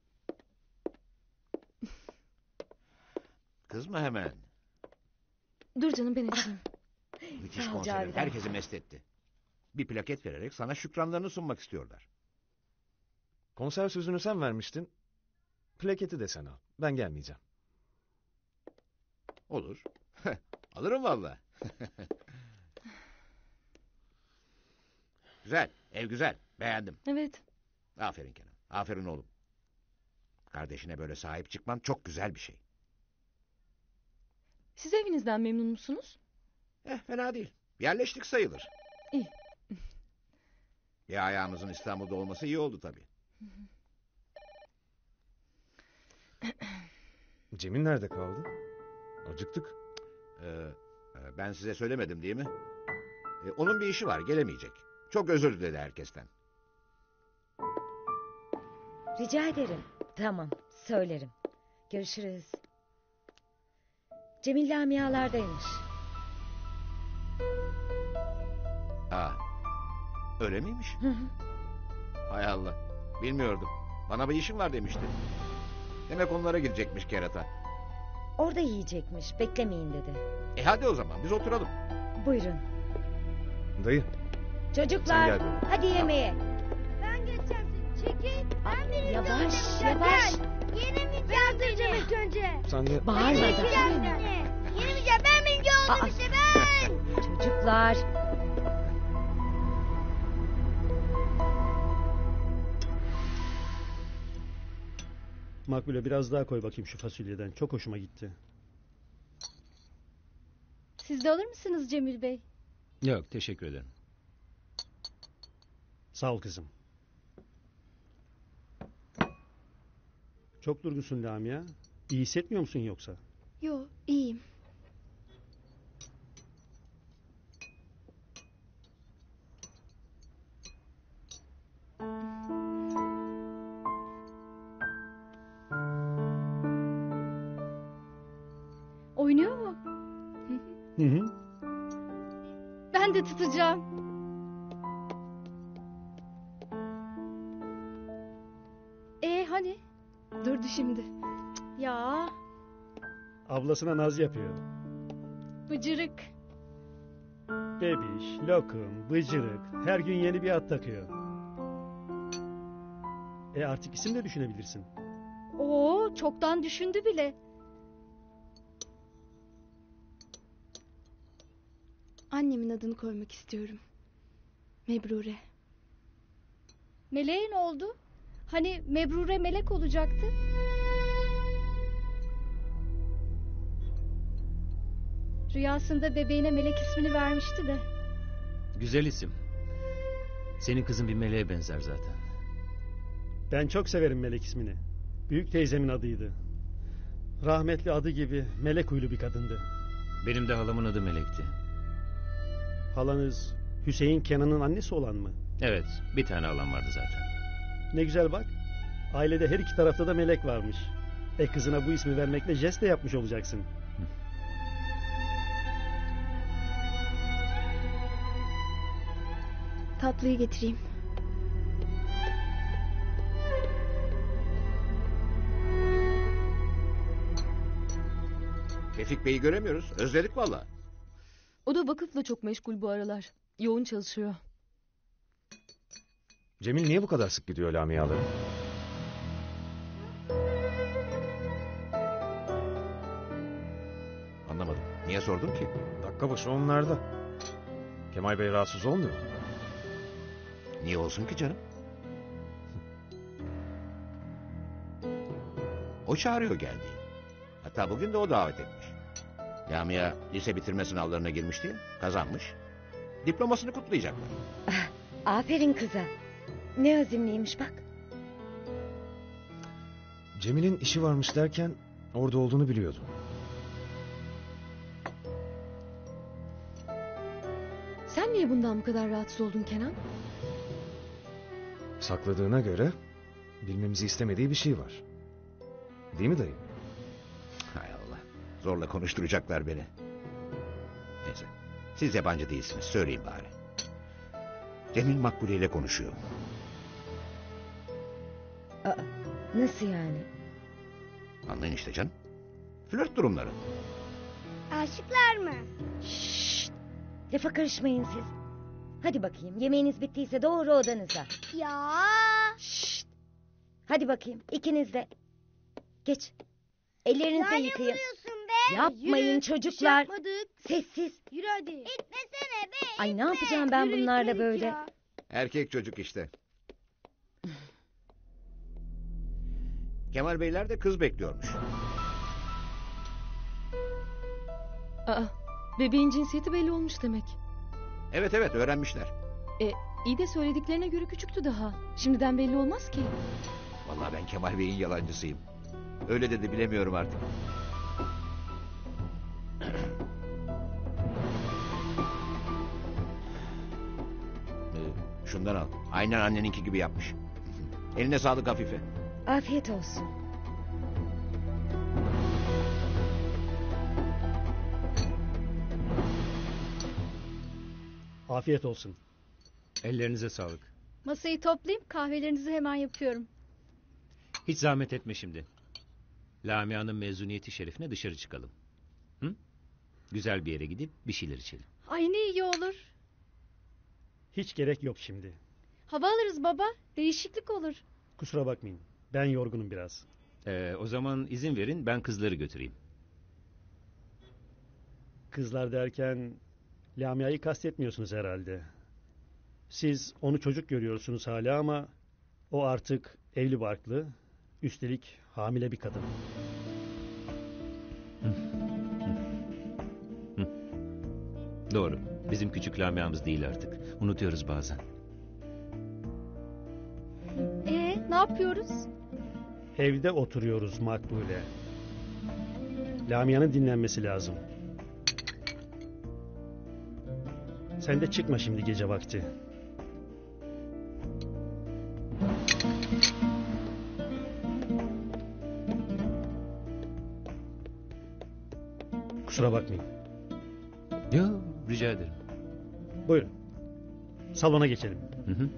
Speaker 6: Kızma hemen.
Speaker 5: Dur canım ben açayım.
Speaker 6: Müthiş
Speaker 2: Sağ ol
Speaker 6: konserin
Speaker 2: Cavidan.
Speaker 6: herkesi mest etti. Bir plaket vererek sana şükranlarını sunmak istiyorlar.
Speaker 8: Konser sözünü sen vermiştin. Plaketi de sen al. Ben gelmeyeceğim.
Speaker 6: Olur. Alırım valla. Güzel, ev güzel. Beğendim.
Speaker 5: Evet.
Speaker 6: Aferin Kenan, aferin oğlum. Kardeşine böyle sahip çıkman çok güzel bir şey.
Speaker 5: Siz evinizden memnun musunuz?
Speaker 6: Eh, fena değil. Yerleştik sayılır.
Speaker 5: İyi.
Speaker 6: Bir ayağımızın İstanbul'da olması iyi oldu tabii.
Speaker 8: Cemil nerede kaldı? Acıktık.
Speaker 6: Ee, ben size söylemedim değil mi? Ee, onun bir işi var, gelemeyecek. Çok özür diledi herkesten.
Speaker 2: Rica ederim. Tamam söylerim. Görüşürüz. Cemil Lamiyalardaymış.
Speaker 6: Aa, öyle miymiş?
Speaker 2: Hı hı.
Speaker 6: Hay Allah. Bilmiyordum. Bana bir işim var demişti. Demek onlara gidecekmiş kerata.
Speaker 2: Orada yiyecekmiş. Beklemeyin dedi.
Speaker 6: E hadi o zaman biz oturalım.
Speaker 2: Buyurun.
Speaker 8: Dayı. Sen
Speaker 2: Çocuklar
Speaker 8: gel böyle.
Speaker 2: hadi yemeğe.
Speaker 13: Ben geçeceğim seni. Çekil. Ben birinci
Speaker 2: Yavaş
Speaker 13: olacağım.
Speaker 2: yavaş.
Speaker 13: Gel. Yenemeyeceğim seni. ilk önce.
Speaker 8: Sen de...
Speaker 2: Bağırma da.
Speaker 13: Yeneceğim seni. Yenemeyeceğim. Ben birinci oldum
Speaker 2: Aa.
Speaker 13: işte ben.
Speaker 2: Çocuklar.
Speaker 12: Makbule biraz daha koy bakayım şu fasulyeden. Çok hoşuma gitti.
Speaker 7: Siz de alır mısınız Cemil Bey?
Speaker 3: Yok, teşekkür ederim.
Speaker 12: Sağ ol kızım. Çok durgunsun Lamia. İyi hissetmiyor musun yoksa?
Speaker 7: Yo, iyiyim. Oynuyor mu?
Speaker 12: Hı hı.
Speaker 7: Ben de tutacağım. E hani? Durdu şimdi. Ya,
Speaker 12: Ablasına naz yapıyor.
Speaker 7: bıcırık.
Speaker 12: Bebiş, lokum, bıcırık. Her gün yeni bir at takıyor. E artık isim de düşünebilirsin.
Speaker 7: Oo, çoktan düşündü bile.
Speaker 14: Annemin adını koymak istiyorum. Mebrure.
Speaker 7: Meleğe ne oldu? Hani Mebrure melek olacaktı? Rüyasında bebeğine melek ismini vermişti de.
Speaker 3: Güzel isim. Senin kızın bir meleğe benzer zaten.
Speaker 12: Ben çok severim Melek ismini. Büyük teyzemin adıydı. Rahmetli adı gibi melek huylu bir kadındı.
Speaker 3: Benim de halamın adı Melek'ti.
Speaker 12: Halanız Hüseyin Kenan'ın annesi olan mı?
Speaker 3: Evet, bir tane halam vardı zaten.
Speaker 12: Ne güzel bak. Ailede her iki tarafta da melek varmış. E kızına bu ismi vermekle jest de yapmış olacaksın.
Speaker 14: Tatlıyı getireyim.
Speaker 6: Tevfik Bey'i göremiyoruz. Özledik valla.
Speaker 5: O da vakıfla çok meşgul bu aralar. Yoğun çalışıyor.
Speaker 8: Cemil niye bu kadar sık gidiyor Lamia'lara?
Speaker 6: Anlamadım. Niye sordun ki?
Speaker 8: Dakika başı onlarda. Kemal Bey rahatsız olmuyor mu?
Speaker 6: Niye olsun ki canım? O çağırıyor geldiği. Hatta bugün de o davet etmiş. Lamia lise bitirme sınavlarına girmişti ya. Kazanmış. Diplomasını kutlayacaklar.
Speaker 2: Aferin kıza. Ne azimliymiş bak.
Speaker 8: Cemil'in işi varmış derken orada olduğunu biliyordum.
Speaker 5: Sen niye bundan bu kadar rahatsız oldun Kenan?
Speaker 8: Sakladığına göre bilmemizi istemediği bir şey var. Değil mi dayı?
Speaker 6: Hay Allah. Zorla konuşturacaklar beni. Neyse. Siz yabancı değilsiniz. Söyleyeyim bari. Cemil Makbule ile konuşuyor.
Speaker 2: Aa, nasıl yani?
Speaker 6: Anlayın işte canım. Flört durumları.
Speaker 13: Aşıklar mı?
Speaker 2: Şşt! Lafa karışmayın siz. Hadi bakayım yemeğiniz bittiyse doğru odanıza.
Speaker 13: Ya.
Speaker 2: Şşt! Hadi bakayım ikiniz de. Geç. Ellerinizi
Speaker 13: Ya ne
Speaker 2: yıkayın.
Speaker 13: vuruyorsun be?
Speaker 2: Yapmayın
Speaker 13: Yürü,
Speaker 2: çocuklar.
Speaker 13: bir şey yapmadık.
Speaker 2: Sessiz.
Speaker 13: Yürü hadi. İtmesene be.
Speaker 2: Ay ne
Speaker 13: itme.
Speaker 2: yapacağım ben
Speaker 13: Yürü,
Speaker 2: bunlarla
Speaker 13: itmedik
Speaker 2: böyle?
Speaker 13: ya.
Speaker 6: Erkek çocuk işte. Kemal Beyler de kız bekliyormuş.
Speaker 5: Aa, bebeğin cinsiyeti belli olmuş demek.
Speaker 6: Evet evet öğrenmişler.
Speaker 5: E, iyi de söylediklerine göre küçüktü daha. Şimdiden belli olmaz ki.
Speaker 6: Vallahi ben Kemal Bey'in yalancısıyım. Öyle dedi bilemiyorum artık. Ee, şundan al. Aynen anneninki gibi yapmış. Eline sağlık Afife.
Speaker 2: Afiyet olsun.
Speaker 12: Afiyet olsun.
Speaker 3: Ellerinize sağlık.
Speaker 7: Masayı toplayayım, kahvelerinizi hemen yapıyorum.
Speaker 3: Hiç zahmet etme şimdi. Lamia'nın mezuniyeti şerefine dışarı çıkalım. Hı? Güzel bir yere gidip bir şeyler içelim.
Speaker 7: Ay ne iyi olur.
Speaker 12: Hiç gerek yok şimdi.
Speaker 7: Hava alırız baba, değişiklik olur.
Speaker 12: Kusura bakmayın. Ben yorgunum biraz.
Speaker 3: Ee, o zaman izin verin, ben kızları götüreyim.
Speaker 12: Kızlar derken Lamia'yı kastetmiyorsunuz herhalde. Siz onu çocuk görüyorsunuz hala ama o artık evli barklı, üstelik hamile bir kadın.
Speaker 3: Doğru. Bizim küçük Lamia'mız değil artık. Unutuyoruz bazen.
Speaker 7: Ee, ne yapıyoruz?
Speaker 12: Evde oturuyoruz Makbule. Lamia'nın dinlenmesi lazım. Sen de çıkma şimdi gece vakti. Kusura bakmayın.
Speaker 3: Yok, rica ederim.
Speaker 12: Buyurun. Salona geçelim.
Speaker 3: Hı hı.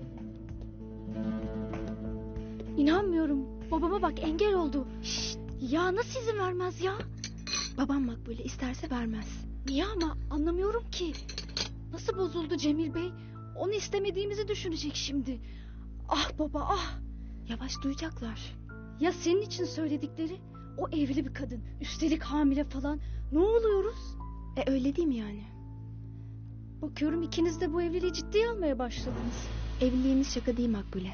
Speaker 7: İnanmıyorum. Babama bak engel oldu. Şşt, ya nasıl izin vermez ya?
Speaker 14: Babam Makbule isterse vermez.
Speaker 7: Niye ama anlamıyorum ki. Nasıl bozuldu Cemil Bey? Onu istemediğimizi düşünecek şimdi. Ah baba ah.
Speaker 14: Yavaş duyacaklar.
Speaker 7: Ya senin için söyledikleri? O evli bir kadın. Üstelik hamile falan. Ne oluyoruz?
Speaker 14: E öyle değil mi yani?
Speaker 7: Bakıyorum ikiniz de bu evliliği ciddiye almaya başladınız.
Speaker 14: Evliliğimiz şaka değil Makbule.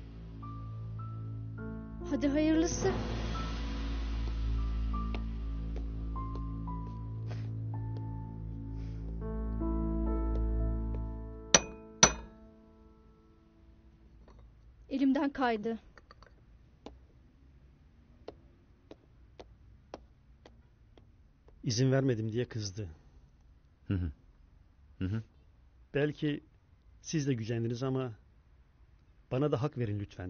Speaker 7: Hadi hayırlısı. Elimden kaydı.
Speaker 12: İzin vermedim diye kızdı.
Speaker 3: Hı hı. Hı hı.
Speaker 12: Belki siz de gücendiniz ama bana da hak verin lütfen.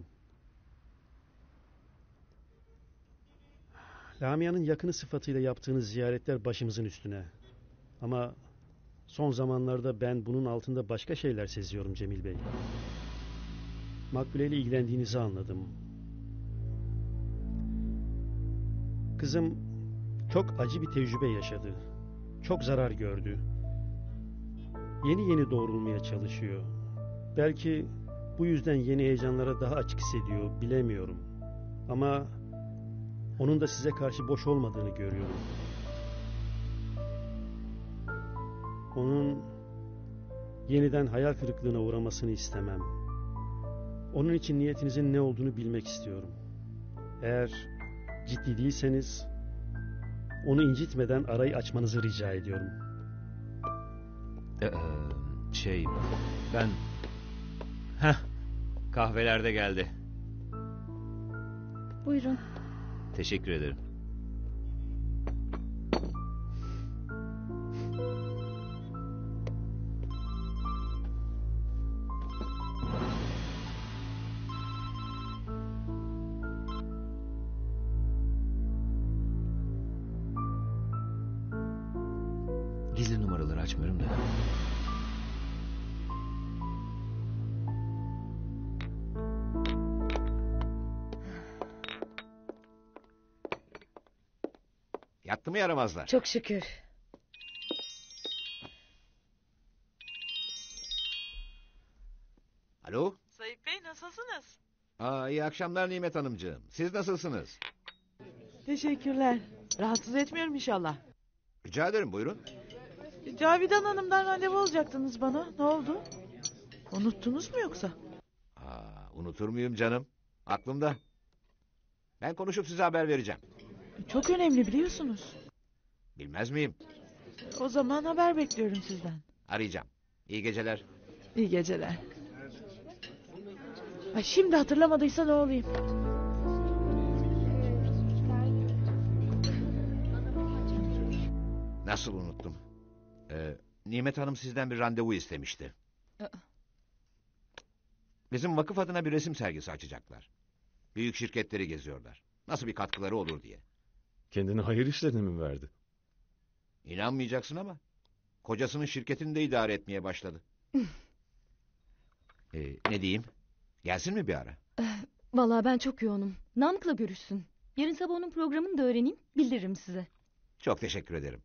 Speaker 12: Lamia'nın yakını sıfatıyla yaptığınız ziyaretler başımızın üstüne. Ama son zamanlarda ben bunun altında başka şeyler seziyorum Cemil Bey. Makbule ile ilgilendiğinizi anladım. Kızım çok acı bir tecrübe yaşadı. Çok zarar gördü. Yeni yeni doğrulmaya çalışıyor. Belki bu yüzden yeni heyecanlara daha açık hissediyor, bilemiyorum. Ama onun da size karşı boş olmadığını görüyorum. Onun yeniden hayal kırıklığına uğramasını istemem. Onun için niyetinizin ne olduğunu bilmek istiyorum. Eğer ciddi değilseniz onu incitmeden arayı açmanızı rica ediyorum.
Speaker 3: Ee, şey, ben... Heh, kahveler de geldi.
Speaker 7: Buyurun.
Speaker 3: Teşekkür ederim. Gizli numaraları açmıyorum da.
Speaker 6: Yattı mı yaramazlar?
Speaker 2: Çok şükür.
Speaker 6: Alo?
Speaker 4: Sayıp Bey nasılsınız?
Speaker 6: Aa, iyi akşamlar Nimet Hanımcığım. Siz nasılsınız?
Speaker 4: Teşekkürler. Rahatsız etmiyorum inşallah.
Speaker 6: Rica ederim, buyurun.
Speaker 4: Cavidan Hanım'dan randevu alacaktınız bana. Ne oldu? Unuttunuz mu yoksa?
Speaker 6: Aa, unutur muyum canım? Aklımda. Ben konuşup size haber vereceğim.
Speaker 4: Çok önemli biliyorsunuz.
Speaker 6: Bilmez miyim?
Speaker 4: O zaman haber bekliyorum sizden.
Speaker 6: Arayacağım. İyi geceler.
Speaker 4: İyi geceler. Ay şimdi hatırlamadıysa ne olayım?
Speaker 6: Nasıl unuttum? Ee, Nimet Hanım sizden bir randevu istemişti.
Speaker 5: Aa.
Speaker 6: Bizim vakıf adına bir resim sergisi açacaklar. Büyük şirketleri geziyorlar. Nasıl bir katkıları olur diye.
Speaker 8: Kendini hayır işlerine mi verdi?
Speaker 6: İnanmayacaksın ama kocasının şirketini de idare etmeye başladı. ee, ne diyeyim? Gelsin mi bir ara?
Speaker 5: Vallahi ben çok yoğunum. Namık'la görüşsün. Yarın sabah onun programını da öğreneyim, bildiririm size.
Speaker 6: Çok teşekkür ederim.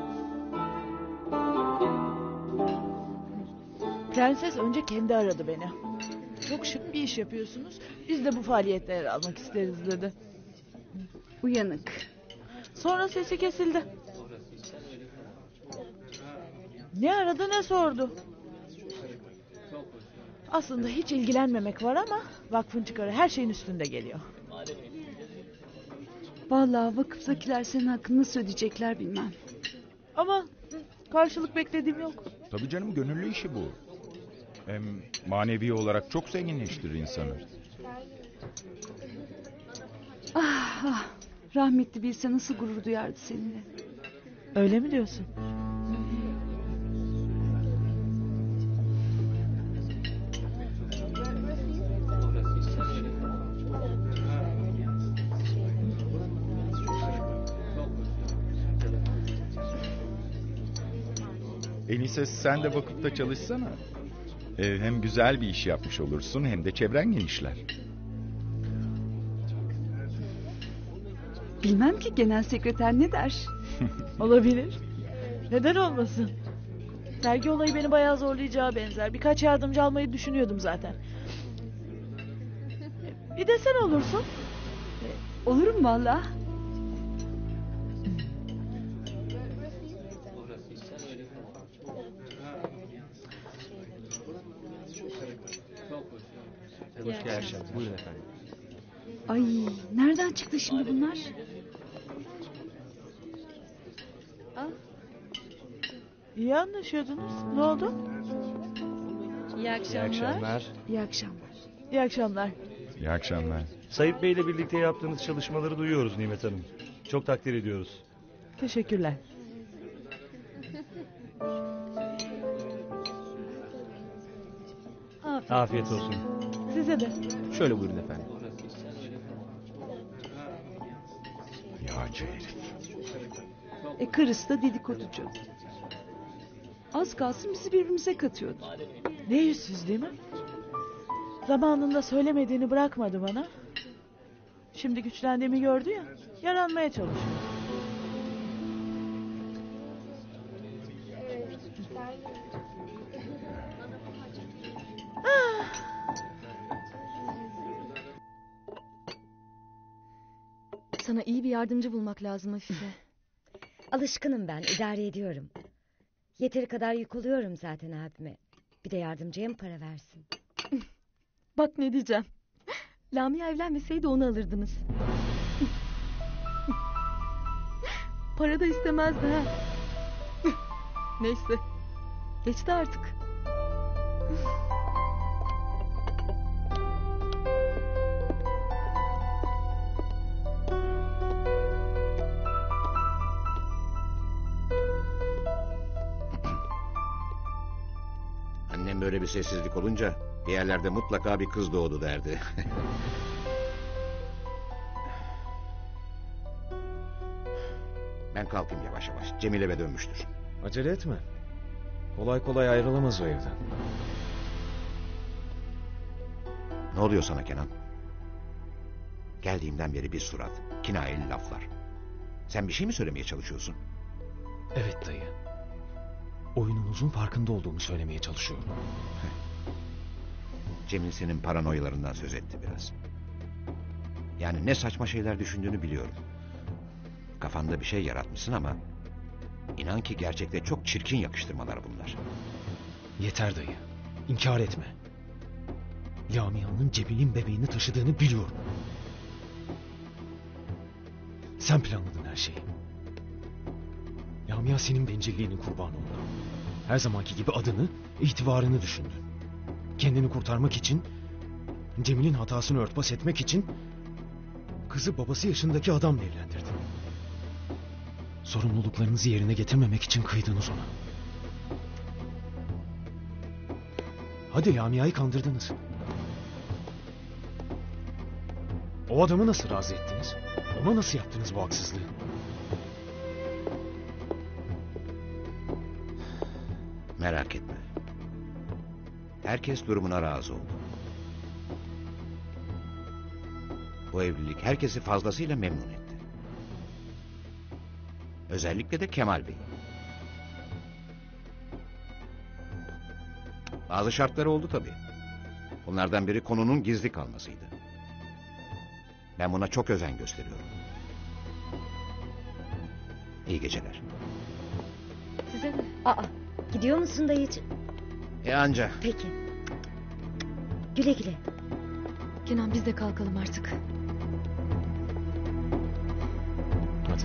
Speaker 4: Prenses önce kendi aradı beni. Çok şık bir iş yapıyorsunuz. Biz de bu faaliyette yer almak isteriz dedi.
Speaker 15: Uyanık.
Speaker 4: Sonra sesi kesildi. Ne aradı ne sordu. Aslında hiç ilgilenmemek var ama vakfın çıkarı her şeyin üstünde geliyor.
Speaker 15: Vallahi vakıftakiler senin hakkını nasıl ödeyecekler bilmem.
Speaker 4: Ama karşılık beklediğim yok.
Speaker 16: Tabii canım, gönüllü işi bu. Hem manevi olarak çok zenginleştirir insanı.
Speaker 15: Ah, ah, rahmetli bilse nasıl gurur duyardı seninle.
Speaker 4: Öyle mi diyorsun?
Speaker 16: En iyisi sen de vakıfta çalışsana. Ee, hem güzel bir iş yapmış olursun hem de çevren genişler.
Speaker 15: Bilmem ki genel sekreter ne der?
Speaker 4: Olabilir. Neden olmasın? Sergi olayı beni bayağı zorlayacağı benzer. Birkaç yardımcı almayı düşünüyordum zaten. Bir de sen olursun.
Speaker 15: Olurum valla.
Speaker 17: Hoş geldiniz. Buyurun efendim.
Speaker 15: Ay, nereden çıktı şimdi bunlar?
Speaker 4: İyi anlaşıyordunuz. Ne oldu?
Speaker 5: İyi akşamlar.
Speaker 17: İyi akşamlar.
Speaker 15: İyi akşamlar.
Speaker 4: İyi akşamlar.
Speaker 16: İyi akşamlar.
Speaker 17: Sayıp Bey ile birlikte yaptığınız çalışmaları duyuyoruz Nimet Hanım. Çok takdir ediyoruz.
Speaker 4: Teşekkürler.
Speaker 5: Afiyet,
Speaker 17: Afiyet olsun.
Speaker 4: Size de.
Speaker 17: Şöyle buyurun efendim.
Speaker 16: Yağcı herif.
Speaker 15: E karısı da dedikoducu. Az kalsın bizi birbirimize katıyordu.
Speaker 4: Ne yüzsüz değil mi? Zamanında söylemediğini bırakmadı bana. Şimdi güçlendiğimi gördü ya. Yaranmaya çalışıyor.
Speaker 5: Sana iyi bir yardımcı bulmak lazım Afife.
Speaker 2: Alışkınım ben, idare ediyorum. Yeteri kadar yük oluyorum zaten abime. Bir de yardımcıya mı para versin?
Speaker 5: Bak ne diyeceğim. Lamia evlenmeseydi onu alırdınız. Para da istemezdi ha. Neyse. Geçti artık.
Speaker 6: Annem böyle bir sessizlik olunca bir yerlerde mutlaka bir kız doğdu derdi. Ben kalkayım yavaş yavaş. Cemil eve dönmüştür.
Speaker 8: Acele etme. Kolay kolay ayrılamaz o evden.
Speaker 6: Ne oluyor sana Kenan? Geldiğimden beri bir surat, kinayeli laflar. Sen bir şey mi söylemeye çalışıyorsun?
Speaker 8: Evet dayı. Oyununuzun farkında olduğumu söylemeye çalışıyorum.
Speaker 6: Cemil senin paranoyalarından söz etti biraz. Yani ne saçma şeyler düşündüğünü biliyorum. Kafanda bir şey yaratmışsın ama... inan ki gerçekte çok çirkin yakıştırmalar bunlar.
Speaker 8: Yeter dayı. İnkar etme. Lamia'nın Cemil'in bebeğini taşıdığını biliyorum. Sen planladın her şeyi. Lamia senin bencilliğinin kurbanı oldu. Her zamanki gibi adını, itibarını düşündün. Kendini kurtarmak için, Cemil'in hatasını örtbas etmek için... kızı babası yaşındaki adamla evlendirdin. Sorumluluklarınızı yerine getirmemek için kıydınız ona. Hadi Lamia'yı kandırdınız. O adamı nasıl razı ettiniz? Ona nasıl yaptınız bu haksızlığı?
Speaker 6: Merak etme. Herkes durumuna razı oldu. Bu evlilik herkesi fazlasıyla memnun etti. Özellikle de Kemal Bey. Bazı şartları oldu tabii. Bunlardan biri konunun gizli kalmasıydı. Ben buna çok özen gösteriyorum. İyi geceler.
Speaker 5: Size de.
Speaker 2: Aa, gidiyor musun dayıcığım?
Speaker 6: E anca.
Speaker 2: Peki. Güle güle.
Speaker 5: Kenan biz de kalkalım artık.
Speaker 8: Hadi.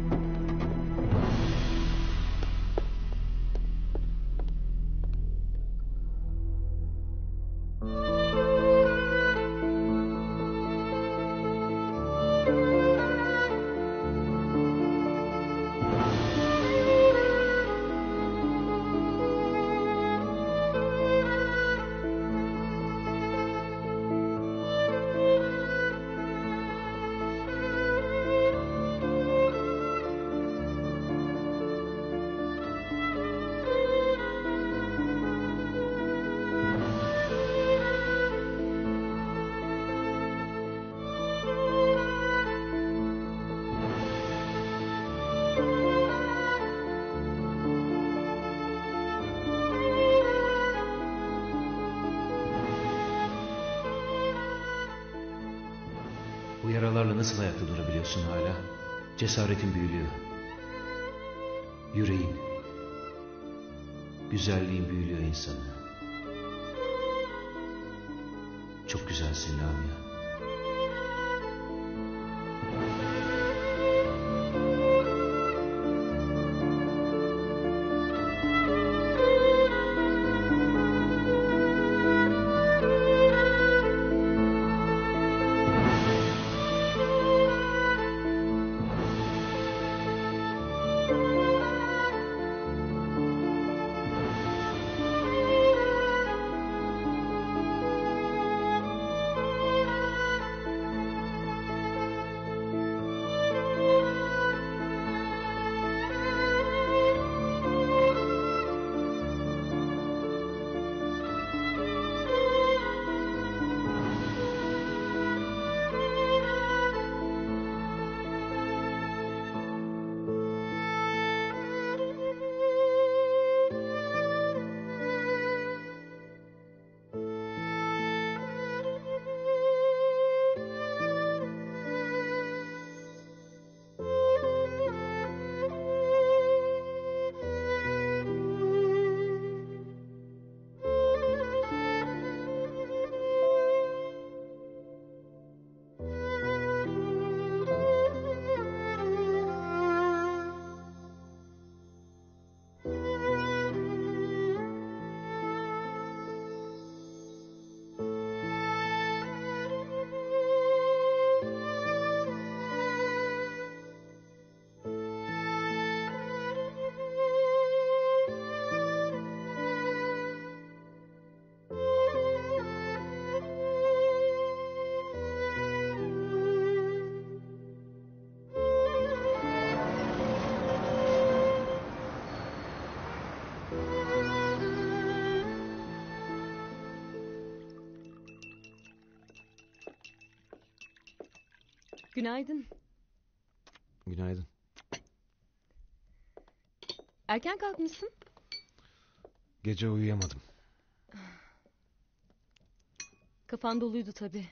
Speaker 3: Bu yaralarla nasıl ayakta durabiliyorsun hala? Cesaretin büyülüyor. Yüreğin, güzelliğin büyülüyor insanı. Çok güzelsin Lamia.
Speaker 5: Günaydın.
Speaker 8: Günaydın.
Speaker 5: Erken kalkmışsın.
Speaker 8: Gece uyuyamadım.
Speaker 5: Kafan doluydu tabii.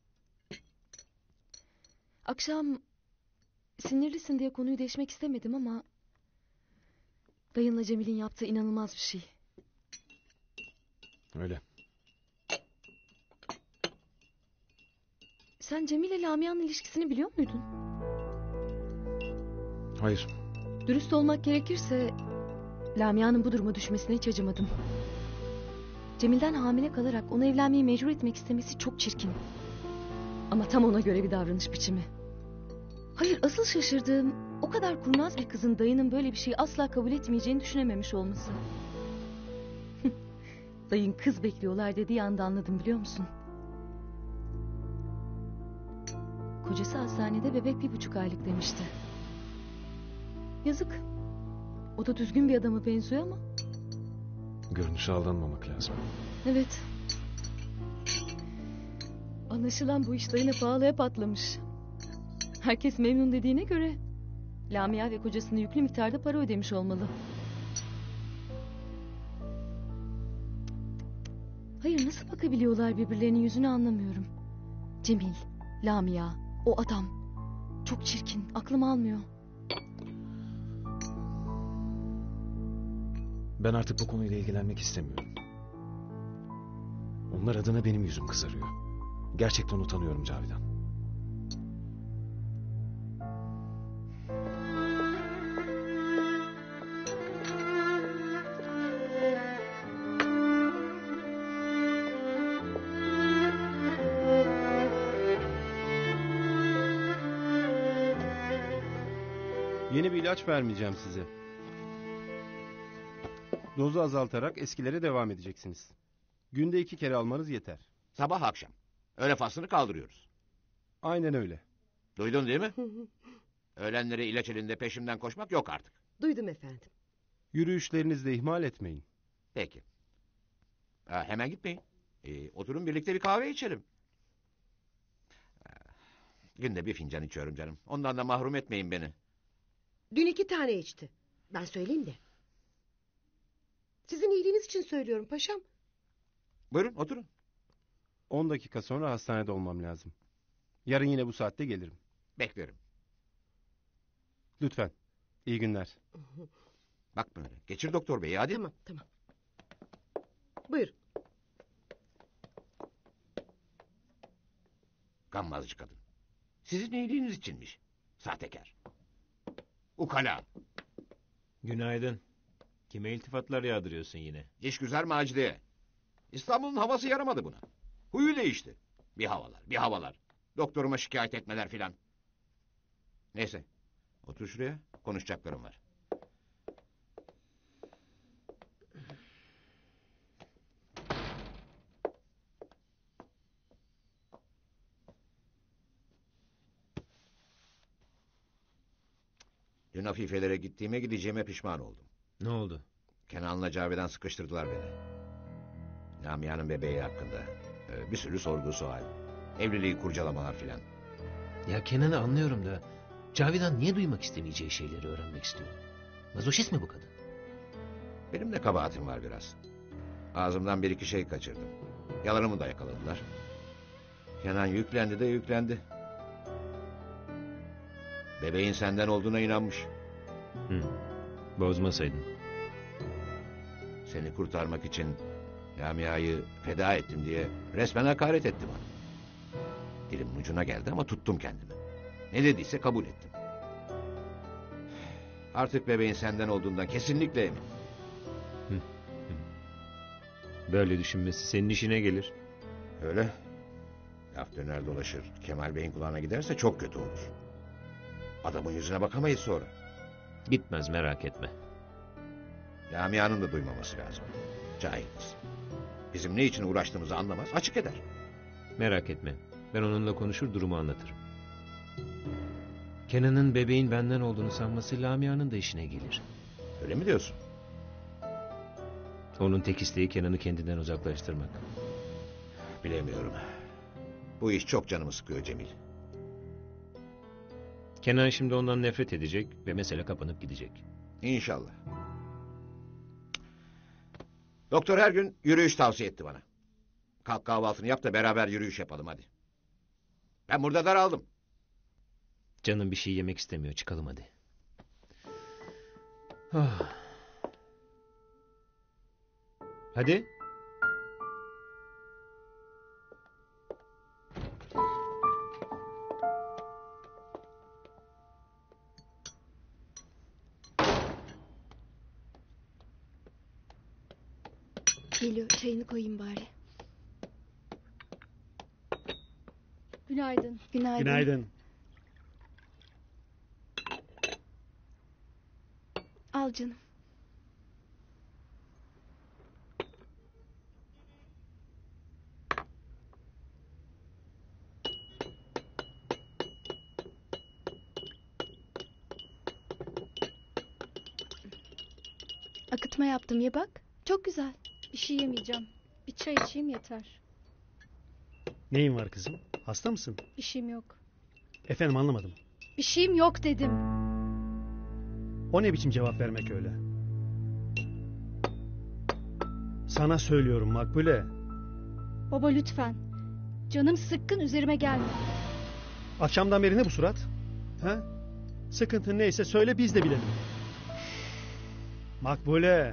Speaker 5: Akşam sinirlisin diye konuyu değişmek istemedim ama... ...dayınla Cemil'in yaptığı inanılmaz bir şey.
Speaker 8: Öyle.
Speaker 5: Sen Cemil ile Lamia'nın ilişkisini biliyor muydun?
Speaker 8: Hayır.
Speaker 5: Dürüst olmak gerekirse... Lamia'nın bu duruma düşmesine hiç acımadım. Cemil'den hamile kalarak onu evlenmeye mecbur etmek istemesi çok çirkin. Ama tam ona göre bir davranış biçimi. Hayır, asıl şaşırdığım... ...o kadar kurnaz bir kızın dayının böyle bir şeyi asla kabul etmeyeceğini düşünememiş olması. Dayın kız bekliyorlar dediği anda anladım, biliyor musun? Kocası hastanede bebek bir buçuk aylık demişti. Yazık. O da düzgün bir adama benziyor ama.
Speaker 8: Görünüşe aldanmamak lazım.
Speaker 5: Evet. Anlaşılan bu iş dayına pahalıya patlamış. Herkes memnun dediğine göre Lamia ve kocasına yüklü miktarda para ödemiş olmalı. Hayır, nasıl bakabiliyorlar birbirlerinin yüzüne anlamıyorum. Cemil, Lamia, o adam. Çok çirkin, aklım almıyor.
Speaker 8: Ben artık bu konuyla ilgilenmek istemiyorum. Onlar adına benim yüzüm kızarıyor. Gerçekten utanıyorum Cavidan.
Speaker 18: Yeni bir ilaç vermeyeceğim size. Dozu azaltarak eskilere devam edeceksiniz. Günde iki kere almanız yeter.
Speaker 6: Sabah akşam. Öğle faslını kaldırıyoruz.
Speaker 18: Aynen öyle.
Speaker 6: Duydun değil mi? Öğlenleri ilaç elinde peşimden koşmak yok artık.
Speaker 11: Duydum efendim.
Speaker 18: Yürüyüşlerinizi de ihmal etmeyin.
Speaker 6: Peki. Ha, hemen gitmeyin. Ee, oturun birlikte bir kahve içelim. Ha, günde bir fincan içiyorum canım. Ondan da mahrum etmeyin beni.
Speaker 11: Dün iki tane içti. Ben söyleyeyim de. Sizin iyiliğiniz için söylüyorum paşam.
Speaker 6: Buyurun oturun.
Speaker 18: On dakika sonra hastanede olmam lazım. Yarın yine bu saatte gelirim.
Speaker 6: Beklerim.
Speaker 18: Lütfen. İyi günler.
Speaker 6: Bak böyle. Geçir doktor beyi hadi.
Speaker 11: Tamam tamam. Buyur.
Speaker 6: Gammazcı kadın. Sizin iyiliğiniz içinmiş. Sahtekar. Ukala.
Speaker 3: Günaydın. Kime iltifatlar yağdırıyorsun yine?
Speaker 6: İş güzel Macide. İstanbul'un havası yaramadı buna. Huyu değişti. Bir havalar, bir havalar. Doktoruma şikayet etmeler filan. Neyse. Otur şuraya. Konuşacaklarım var. Dün Afifelere gittiğime gideceğime pişman oldum.
Speaker 3: Ne oldu?
Speaker 6: Kenan'la Cavidan sıkıştırdılar beni. Lamia'nın bebeği hakkında. Ee, bir sürü sorgu sual. Evliliği kurcalamalar filan.
Speaker 3: Ya Kenan'ı anlıyorum da Cavidan niye duymak istemeyeceği şeyleri öğrenmek istiyor? Mazoşist mi bu kadın?
Speaker 6: Benim de kabahatim var biraz. Ağzımdan bir iki şey kaçırdım. Yalanımı da yakaladılar. Kenan yüklendi de yüklendi. Bebeğin senden olduğuna inanmış.
Speaker 3: Hı. Bozmasaydın.
Speaker 6: Seni kurtarmak için Lamia'yı feda ettim diye resmen hakaret etti bana. Dilimin ucuna geldi ama tuttum kendimi. Ne dediyse kabul ettim. Artık bebeğin senden olduğundan kesinlikle eminim.
Speaker 3: Hı. Hı. Böyle düşünmesi senin işine gelir.
Speaker 6: Öyle. Laf döner dolaşır. Kemal Bey'in kulağına giderse çok kötü olur. Adamın yüzüne bakamayız sonra.
Speaker 3: Gitmez, merak etme.
Speaker 6: Lamia'nın da duymaması lazım. Cahil kız. Bizim ne için uğraştığımızı anlamaz, açık eder.
Speaker 3: Merak etme. Ben onunla konuşur durumu anlatırım. Kenan'ın bebeğin benden olduğunu sanması Lamia'nın da işine gelir.
Speaker 6: Öyle mi diyorsun?
Speaker 3: Onun tek isteği Kenan'ı kendinden uzaklaştırmak.
Speaker 6: Bilemiyorum. Bu iş çok canımı sıkıyor Cemil.
Speaker 3: Kenan şimdi ondan nefret edecek ve mesele kapanıp gidecek.
Speaker 6: İnşallah. Doktor her gün yürüyüş tavsiye etti bana. Kalk kahvaltını yap da beraber yürüyüş yapalım hadi. Ben burada daraldım.
Speaker 3: Canım bir şey yemek istemiyor. Çıkalım hadi. Oh. Hadi.
Speaker 14: Geliyor, çayını koyayım bari.
Speaker 7: Günaydın.
Speaker 14: Günaydın.
Speaker 12: Günaydın.
Speaker 14: Al canım. Akıtma yaptım, ye bak. Çok güzel.
Speaker 7: Bir şey yemeyeceğim. Bir çay içeyim yeter.
Speaker 12: Neyin var kızım? Hasta mısın?
Speaker 7: Bir şeyim yok.
Speaker 12: Efendim anlamadım.
Speaker 7: Bir şeyim yok dedim.
Speaker 12: O ne biçim cevap vermek öyle? Sana söylüyorum Makbule.
Speaker 7: Baba lütfen. Canım sıkkın, üzerime gelme.
Speaker 12: Akşamdan beri ne bu surat? Ha? Sıkıntın neyse söyle biz de bilelim. Makbule.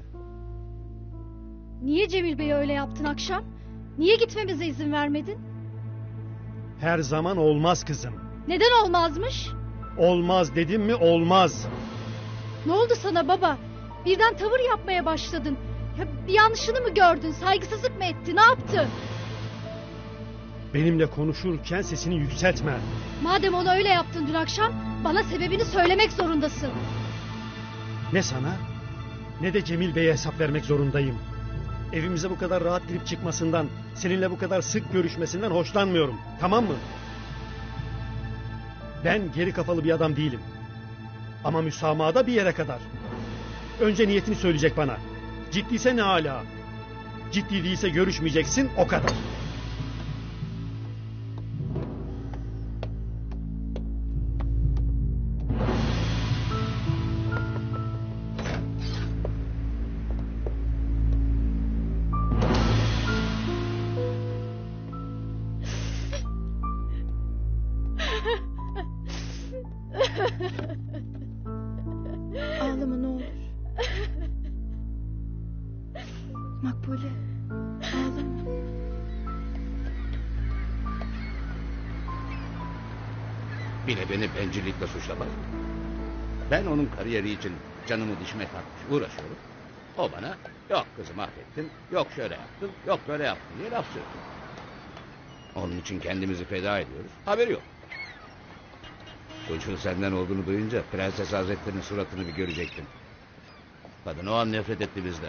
Speaker 7: Niye Cemil Bey'e öyle yaptın akşam? Niye gitmemize izin vermedin?
Speaker 12: Her zaman olmaz kızım.
Speaker 7: Neden olmazmış?
Speaker 12: Olmaz dedim mi olmaz.
Speaker 7: Ne oldu sana baba? Birden tavır yapmaya başladın. Ya bir yanlışını mı gördün? Saygısızlık mı etti? Ne yaptı?
Speaker 12: Benimle konuşurken sesini yükseltme.
Speaker 7: Madem onu öyle yaptın dün akşam, bana sebebini söylemek zorundasın.
Speaker 12: Ne sana ne de Cemil Bey'e hesap vermek zorundayım. Evimize bu kadar rahat girip çıkmasından, seninle bu kadar sık görüşmesinden hoşlanmıyorum. Tamam mı? Ben geri kafalı bir adam değilim. Ama müsamahada bir yere kadar. Önce niyetini söyleyecek bana. Ciddiyse ne hala? Ciddi değilse görüşmeyeceksin, o kadar.
Speaker 14: Ağlama ne olur. Makbule, ağlama.
Speaker 19: Bir de beni bencillikle suçlamaz. Ben onun kariyeri için canımı dişime takmış uğraşıyorum. O bana yok kızım affettin, yok şöyle yaptın, yok böyle yaptın diye laf söylüyor. Onun için kendimizi feda ediyoruz. Haberi yok. Çocuğun senden olduğunu duyunca Prenses Hazretleri'nin suratını bir görecektin. Kadın o an nefret etti bizden.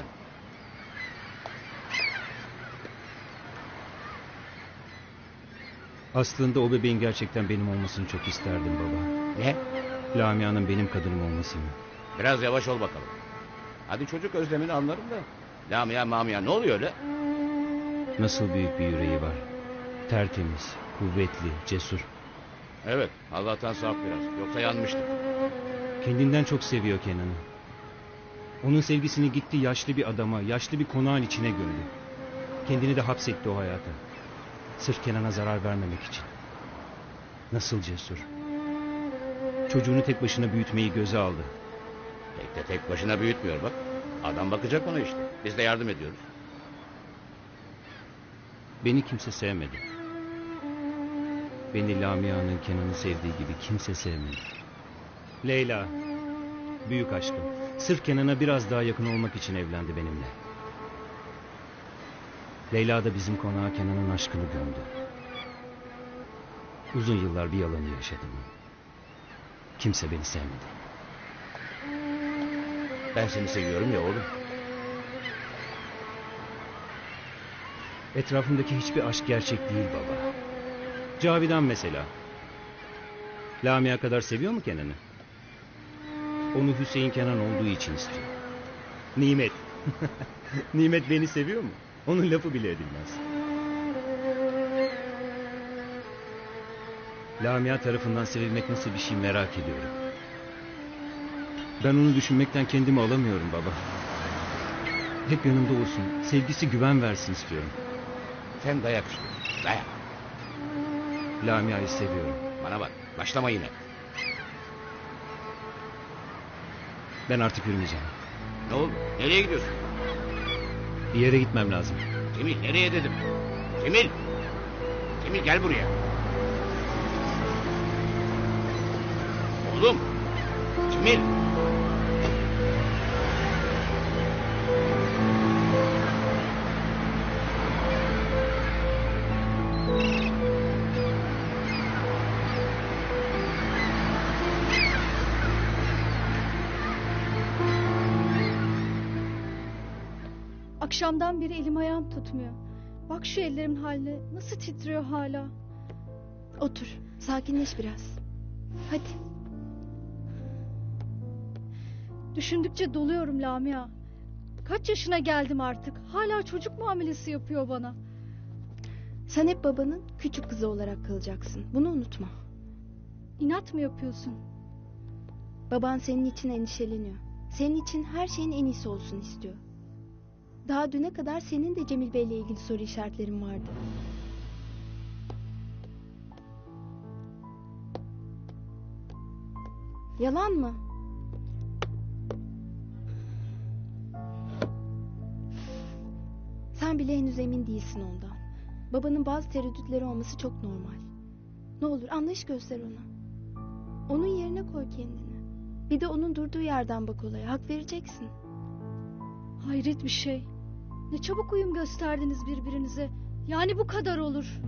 Speaker 3: Aslında o bebeğin gerçekten benim olmasını çok isterdim baba.
Speaker 19: Ne?
Speaker 3: Lamia'nın benim kadınım olmasını.
Speaker 19: Biraz yavaş ol bakalım. Hadi çocuk özlemini anlarım da. Lamia mamia ne oluyor öyle?
Speaker 3: Nasıl büyük bir yüreği var. Tertemiz, kuvvetli, cesur.
Speaker 19: Evet, Allah'tan saf biraz. Yoksa yanmıştık.
Speaker 3: Kendinden çok seviyor Kenan'ı. Onun sevgisini gitti yaşlı bir adama, yaşlı bir konağın içine gömdü. Kendini de hapsetti o hayata. Sırf Kenan'a zarar vermemek için. Nasıl cesur. Çocuğunu tek başına büyütmeyi göze aldı.
Speaker 19: Tek de tek başına büyütmüyor bak. Adam bakacak ona işte. Biz de yardım ediyoruz.
Speaker 3: Beni kimse sevmedi. Beni Lamia'nın Kenan'ı sevdiği gibi kimse sevmedi. Leyla, büyük aşkım. Sırf Kenan'a biraz daha yakın olmak için evlendi benimle. Leyla da bizim konağa Kenan'ın aşkını gömdü. Uzun yıllar bir yalanı yaşadım. Kimse beni sevmedi.
Speaker 19: Ben seni seviyorum ya oğlum.
Speaker 3: Etrafımdaki hiçbir aşk gerçek değil baba. Cavidan mesela. Lamia kadar seviyor mu Kenan'ı? Onu Hüseyin Kenan olduğu için istiyor. Nimet. Nimet beni seviyor mu? Onun lafı bile edilmez. Lamia tarafından sevilmek nasıl bir şey merak ediyorum. Ben onu düşünmekten kendimi alamıyorum baba. Hep yanımda olsun, sevgisi güven versin istiyorum.
Speaker 19: Sen dayak istiyorsun, dayak.
Speaker 3: Lamia'yı seviyorum.
Speaker 19: Bana bak, başlama yine.
Speaker 3: Ben artık yürümeyeceğim.
Speaker 19: Ne oldu? Nereye gidiyorsun?
Speaker 3: Bir yere gitmem lazım.
Speaker 19: Cemil, nereye dedim? Cemil! Cemil gel buraya. Oğlum! Cemil!
Speaker 7: Akşamdan beri elim ayağım tutmuyor. Bak şu ellerimin haline, nasıl titriyor hala.
Speaker 14: Otur, sakinleş biraz. Hadi.
Speaker 7: Düşündükçe doluyorum Lamia. Kaç yaşına geldim artık. Hala çocuk muamelesi yapıyor bana.
Speaker 14: Sen hep babanın küçük kızı olarak kalacaksın. Bunu unutma.
Speaker 7: İnat mı yapıyorsun?
Speaker 14: Baban senin için endişeleniyor. Senin için her şeyin en iyisi olsun istiyor. Daha düne kadar senin de Cemil Bey'le ilgili soru işaretlerin vardı. Yalan mı? Sen bile henüz emin değilsin ondan. Babanın bazı tereddütleri olması çok normal. Ne olur anlayış göster ona. Onun yerine koy kendini. Bir de onun durduğu yerden bak olaya. Hak vereceksin.
Speaker 7: Hayret bir şey. Ne çabuk uyum gösterdiniz birbirinize. Yani bu kadar olur.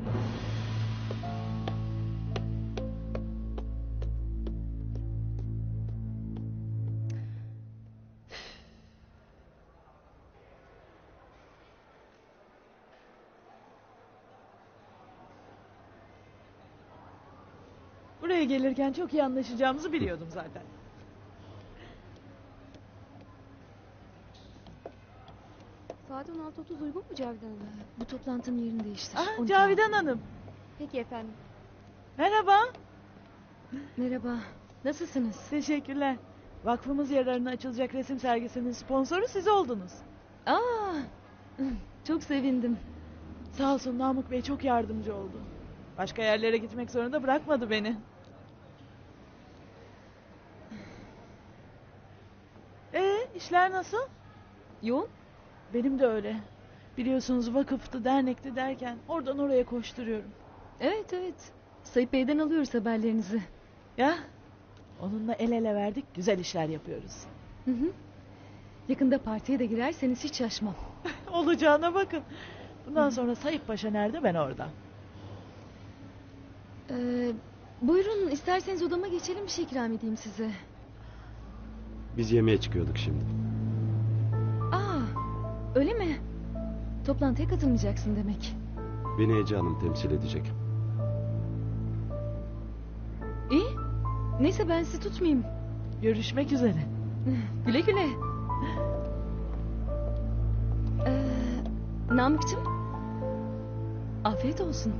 Speaker 4: Buraya gelirken çok iyi anlaşacağımızı biliyordum zaten.
Speaker 9: Saat on altı otuz uygun mu Cavidan Hanım?
Speaker 5: Bu toplantının yerini değiştir.
Speaker 4: Ah,
Speaker 5: on iki
Speaker 4: Cavidan Hanım.
Speaker 9: Peki efendim.
Speaker 4: Merhaba.
Speaker 5: Merhaba. Nasılsınız?
Speaker 4: Teşekkürler. Vakfımız yararına açılacak resim sergisinin sponsoru siz oldunuz.
Speaker 5: Aa, çok sevindim.
Speaker 4: Sağ olsun Namık Bey çok yardımcı oldu. Başka yerlere gitmek zorunda bırakmadı beni. Ee, işler nasıl?
Speaker 5: Yoğun.
Speaker 4: Benim de öyle. Biliyorsunuz vakıftı, dernekti derken oradan oraya koşturuyorum.
Speaker 5: Evet evet. Sayıp Bey'den alıyoruz haberlerinizi.
Speaker 4: Ya, onunla el ele verdik, güzel işler yapıyoruz.
Speaker 5: Hı hı. Yakında partiye de girerseniz hiç şaşmam.
Speaker 4: Olacağına bakın. Bundan sonra Sayıp Paşa nerede, ben orada.
Speaker 5: Ee, buyurun, isterseniz odama geçelim, bir şey ikram edeyim size.
Speaker 18: Biz yemeğe çıkıyorduk şimdi.
Speaker 5: Aa, öyle mi? Toplantıya katılmayacaksın demek.
Speaker 18: Beni Ece Hanım temsil edecek.
Speaker 5: İyi. Neyse ben sizi tutmayayım.
Speaker 4: Görüşmek üzere.
Speaker 5: Güle güle. Ee, Namık'cığım. Afiyet olsun.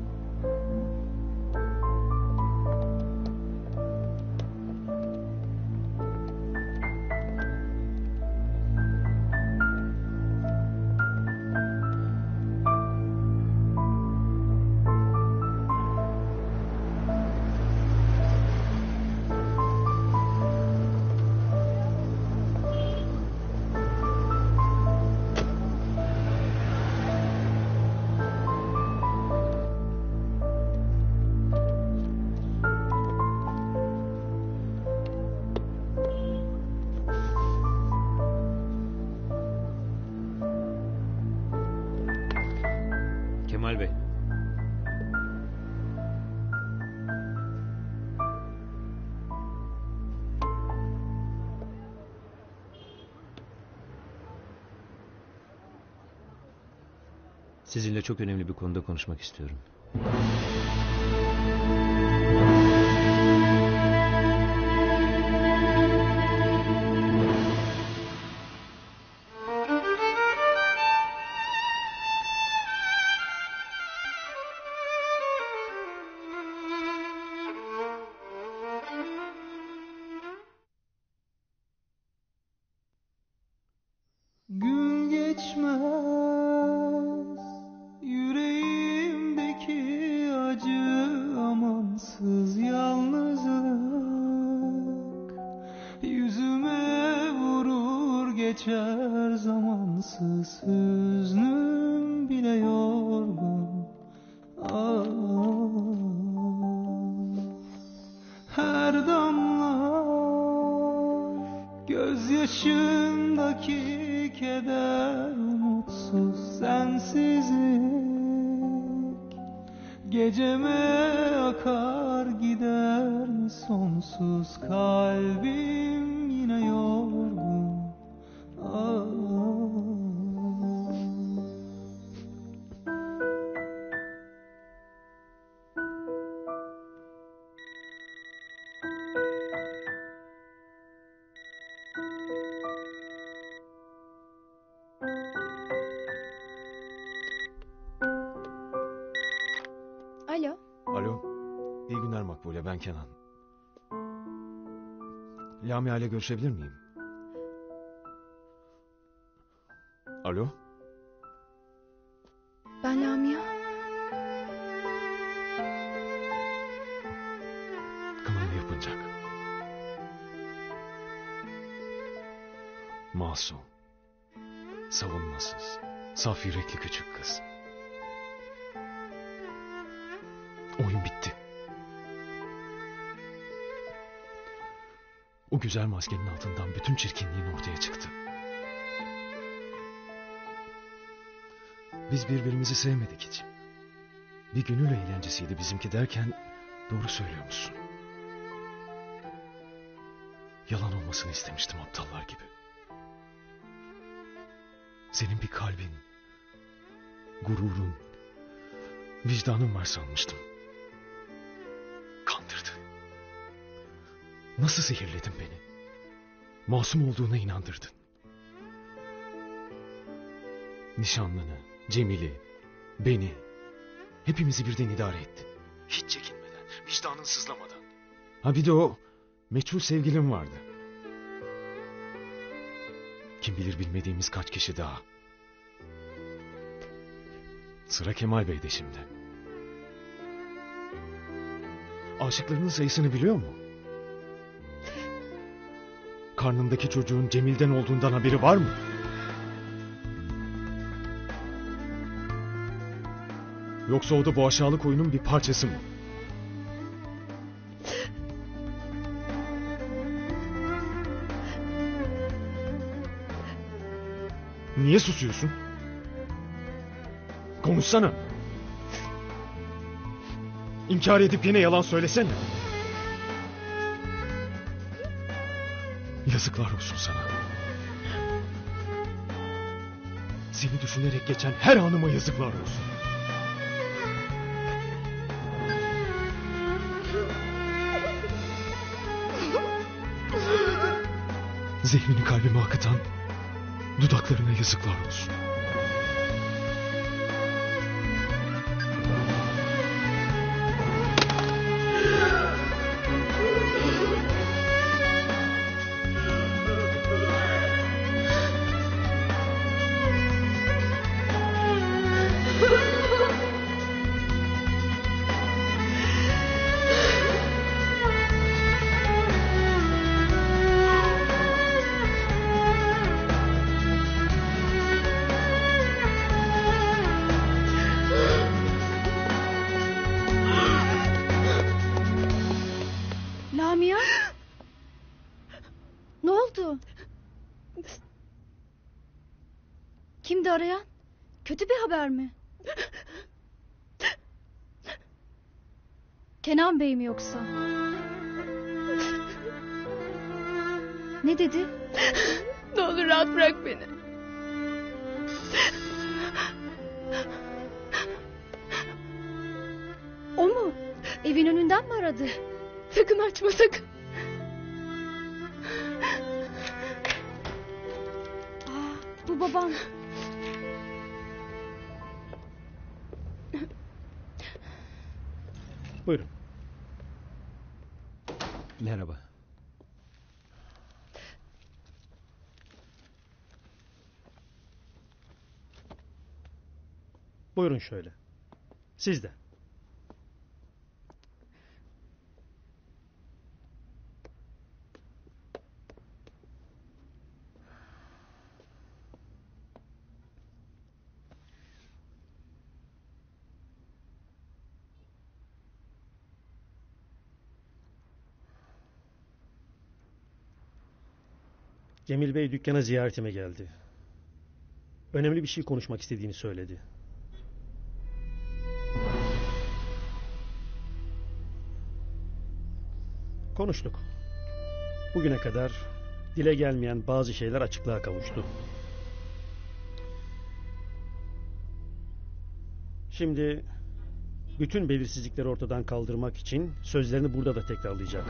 Speaker 3: Kemal Bey. Sizinle çok önemli bir konuda konuşmak istiyorum.
Speaker 10: Gün geçmez yüreğimdeki acı amansız yalnızlık yüzüme vurur geçer zamansız hüznüm bile yorgun. Ah, her damla gözyaşındaki keder, umutsuz sensizlik geceme akar gider sonsuz, kalbim yine yorgun. Ah.
Speaker 8: ben Kenan. Lamia ile görüşebilir miyim? Alo?
Speaker 14: Ben Lamia.
Speaker 8: Kınalı yapılacak. Masum. Savunmasız. Saf yürekli küçük kız. Oyun bitti. O güzel maskenin altından bütün çirkinliğin ortaya çıktı. Biz birbirimizi sevmedik hiç. Bir gönül eğlencesiydi bizimki derken doğru söylüyormuşsun. Yalan olmasını istemiştim aptallar gibi. Senin bir kalbin, gururun, vicdanın var sanmıştım. Kandırdın. Nasıl zehirledin beni? Masum olduğuna inandırdın. Nişanlını, Cemil'i, beni, hepimizi birden idare ettin. Hiç çekinmeden, vicdanın sızlamadan. Ha bir de o meçhul sevgilin vardı. Kim bilir bilmediğimiz kaç kişi daha. Sıra Kemal Bey'de şimdi. Aşıklarının sayısını biliyor mu? Karnındaki çocuğun Cemil'den olduğundan haberi var mı? Yoksa o da bu aşağılık oyunun bir parçası mı? Niye susuyorsun? Konuşsana. İnkar edip yine yalan söylesene. Yazıklar olsun sana. Seni düşünerek geçen her anıma yazıklar olsun. Zehrini kalbime akıtan dudaklarına yazıklar olsun.
Speaker 7: Lamia? Ne oldu? Kimdi arayan? Kötü bir haber mi? Kenan Bey mi yoksa? Ne dedi?
Speaker 9: Ne olur rahat bırak beni.
Speaker 7: O mu? Evin önünden mi aradı?
Speaker 9: Sakın açma sakın.
Speaker 7: Aa, bu babam.
Speaker 12: Buyurun.
Speaker 1: Merhaba.
Speaker 12: Buyurun şöyle. Siz de. Cemil Bey dükkana ziyaretime geldi. Önemli bir şey konuşmak istediğini söyledi. Konuştuk. Bugüne kadar dile gelmeyen bazı şeyler açıklığa kavuştu. Şimdi bütün belirsizlikleri ortadan kaldırmak için sözlerini burada da tekrarlayacak.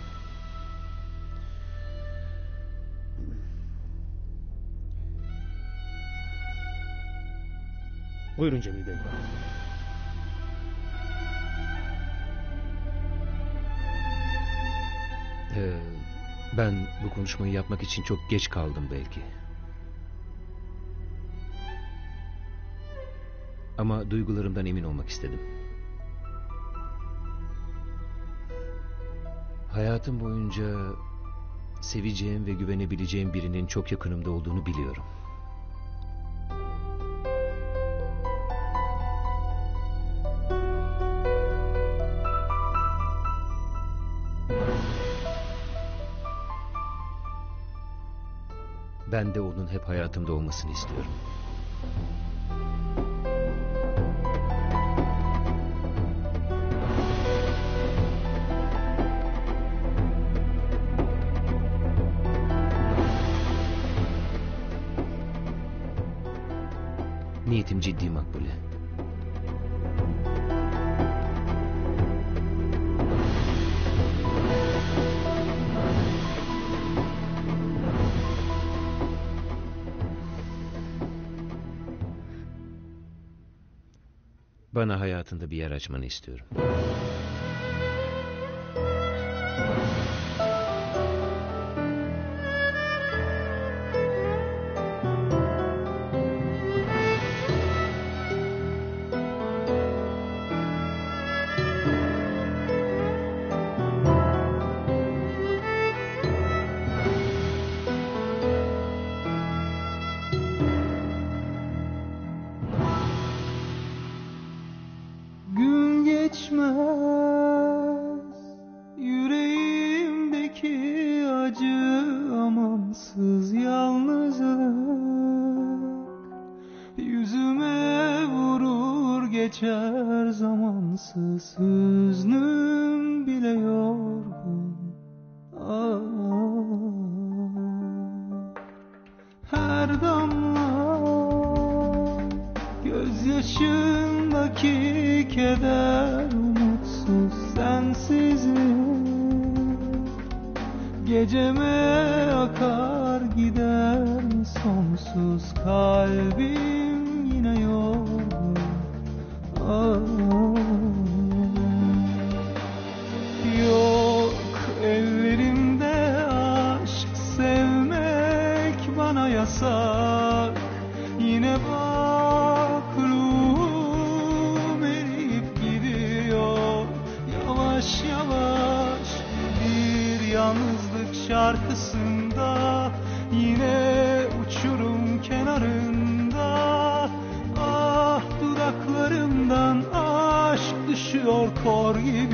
Speaker 12: Buyurun Cemil Bey.
Speaker 1: Ee, ben bu konuşmayı yapmak için çok geç kaldım belki. Ama duygularımdan emin olmak istedim. Hayatım boyunca seveceğim ve güvenebileceğim birinin çok yakınımda olduğunu biliyorum. Ben de onun hep hayatımda olmasını istiyorum. Niyetim ciddi, Makbule. Bana hayatında bir yer açmanı istiyorum.
Speaker 10: Gün geçmez yüreğimdeki acı, amansız yalnızlık yüzüme vurur geçer zamansız hüznüm bile yorgun. Ah, her damla gözyaşındaki keder umutsuz sensizlik geceme akar gider sonsuz kalbim yine yorgun. Ah, yok ellerimde aşk sevmek bana yasak. Yine bak ruhum eriyip gidiyor yavaş yavaş bir yalnızlık şarkısında, yine uçurum kenarında. Ah, dudaklarımdan aşk düşüyor kor gibi.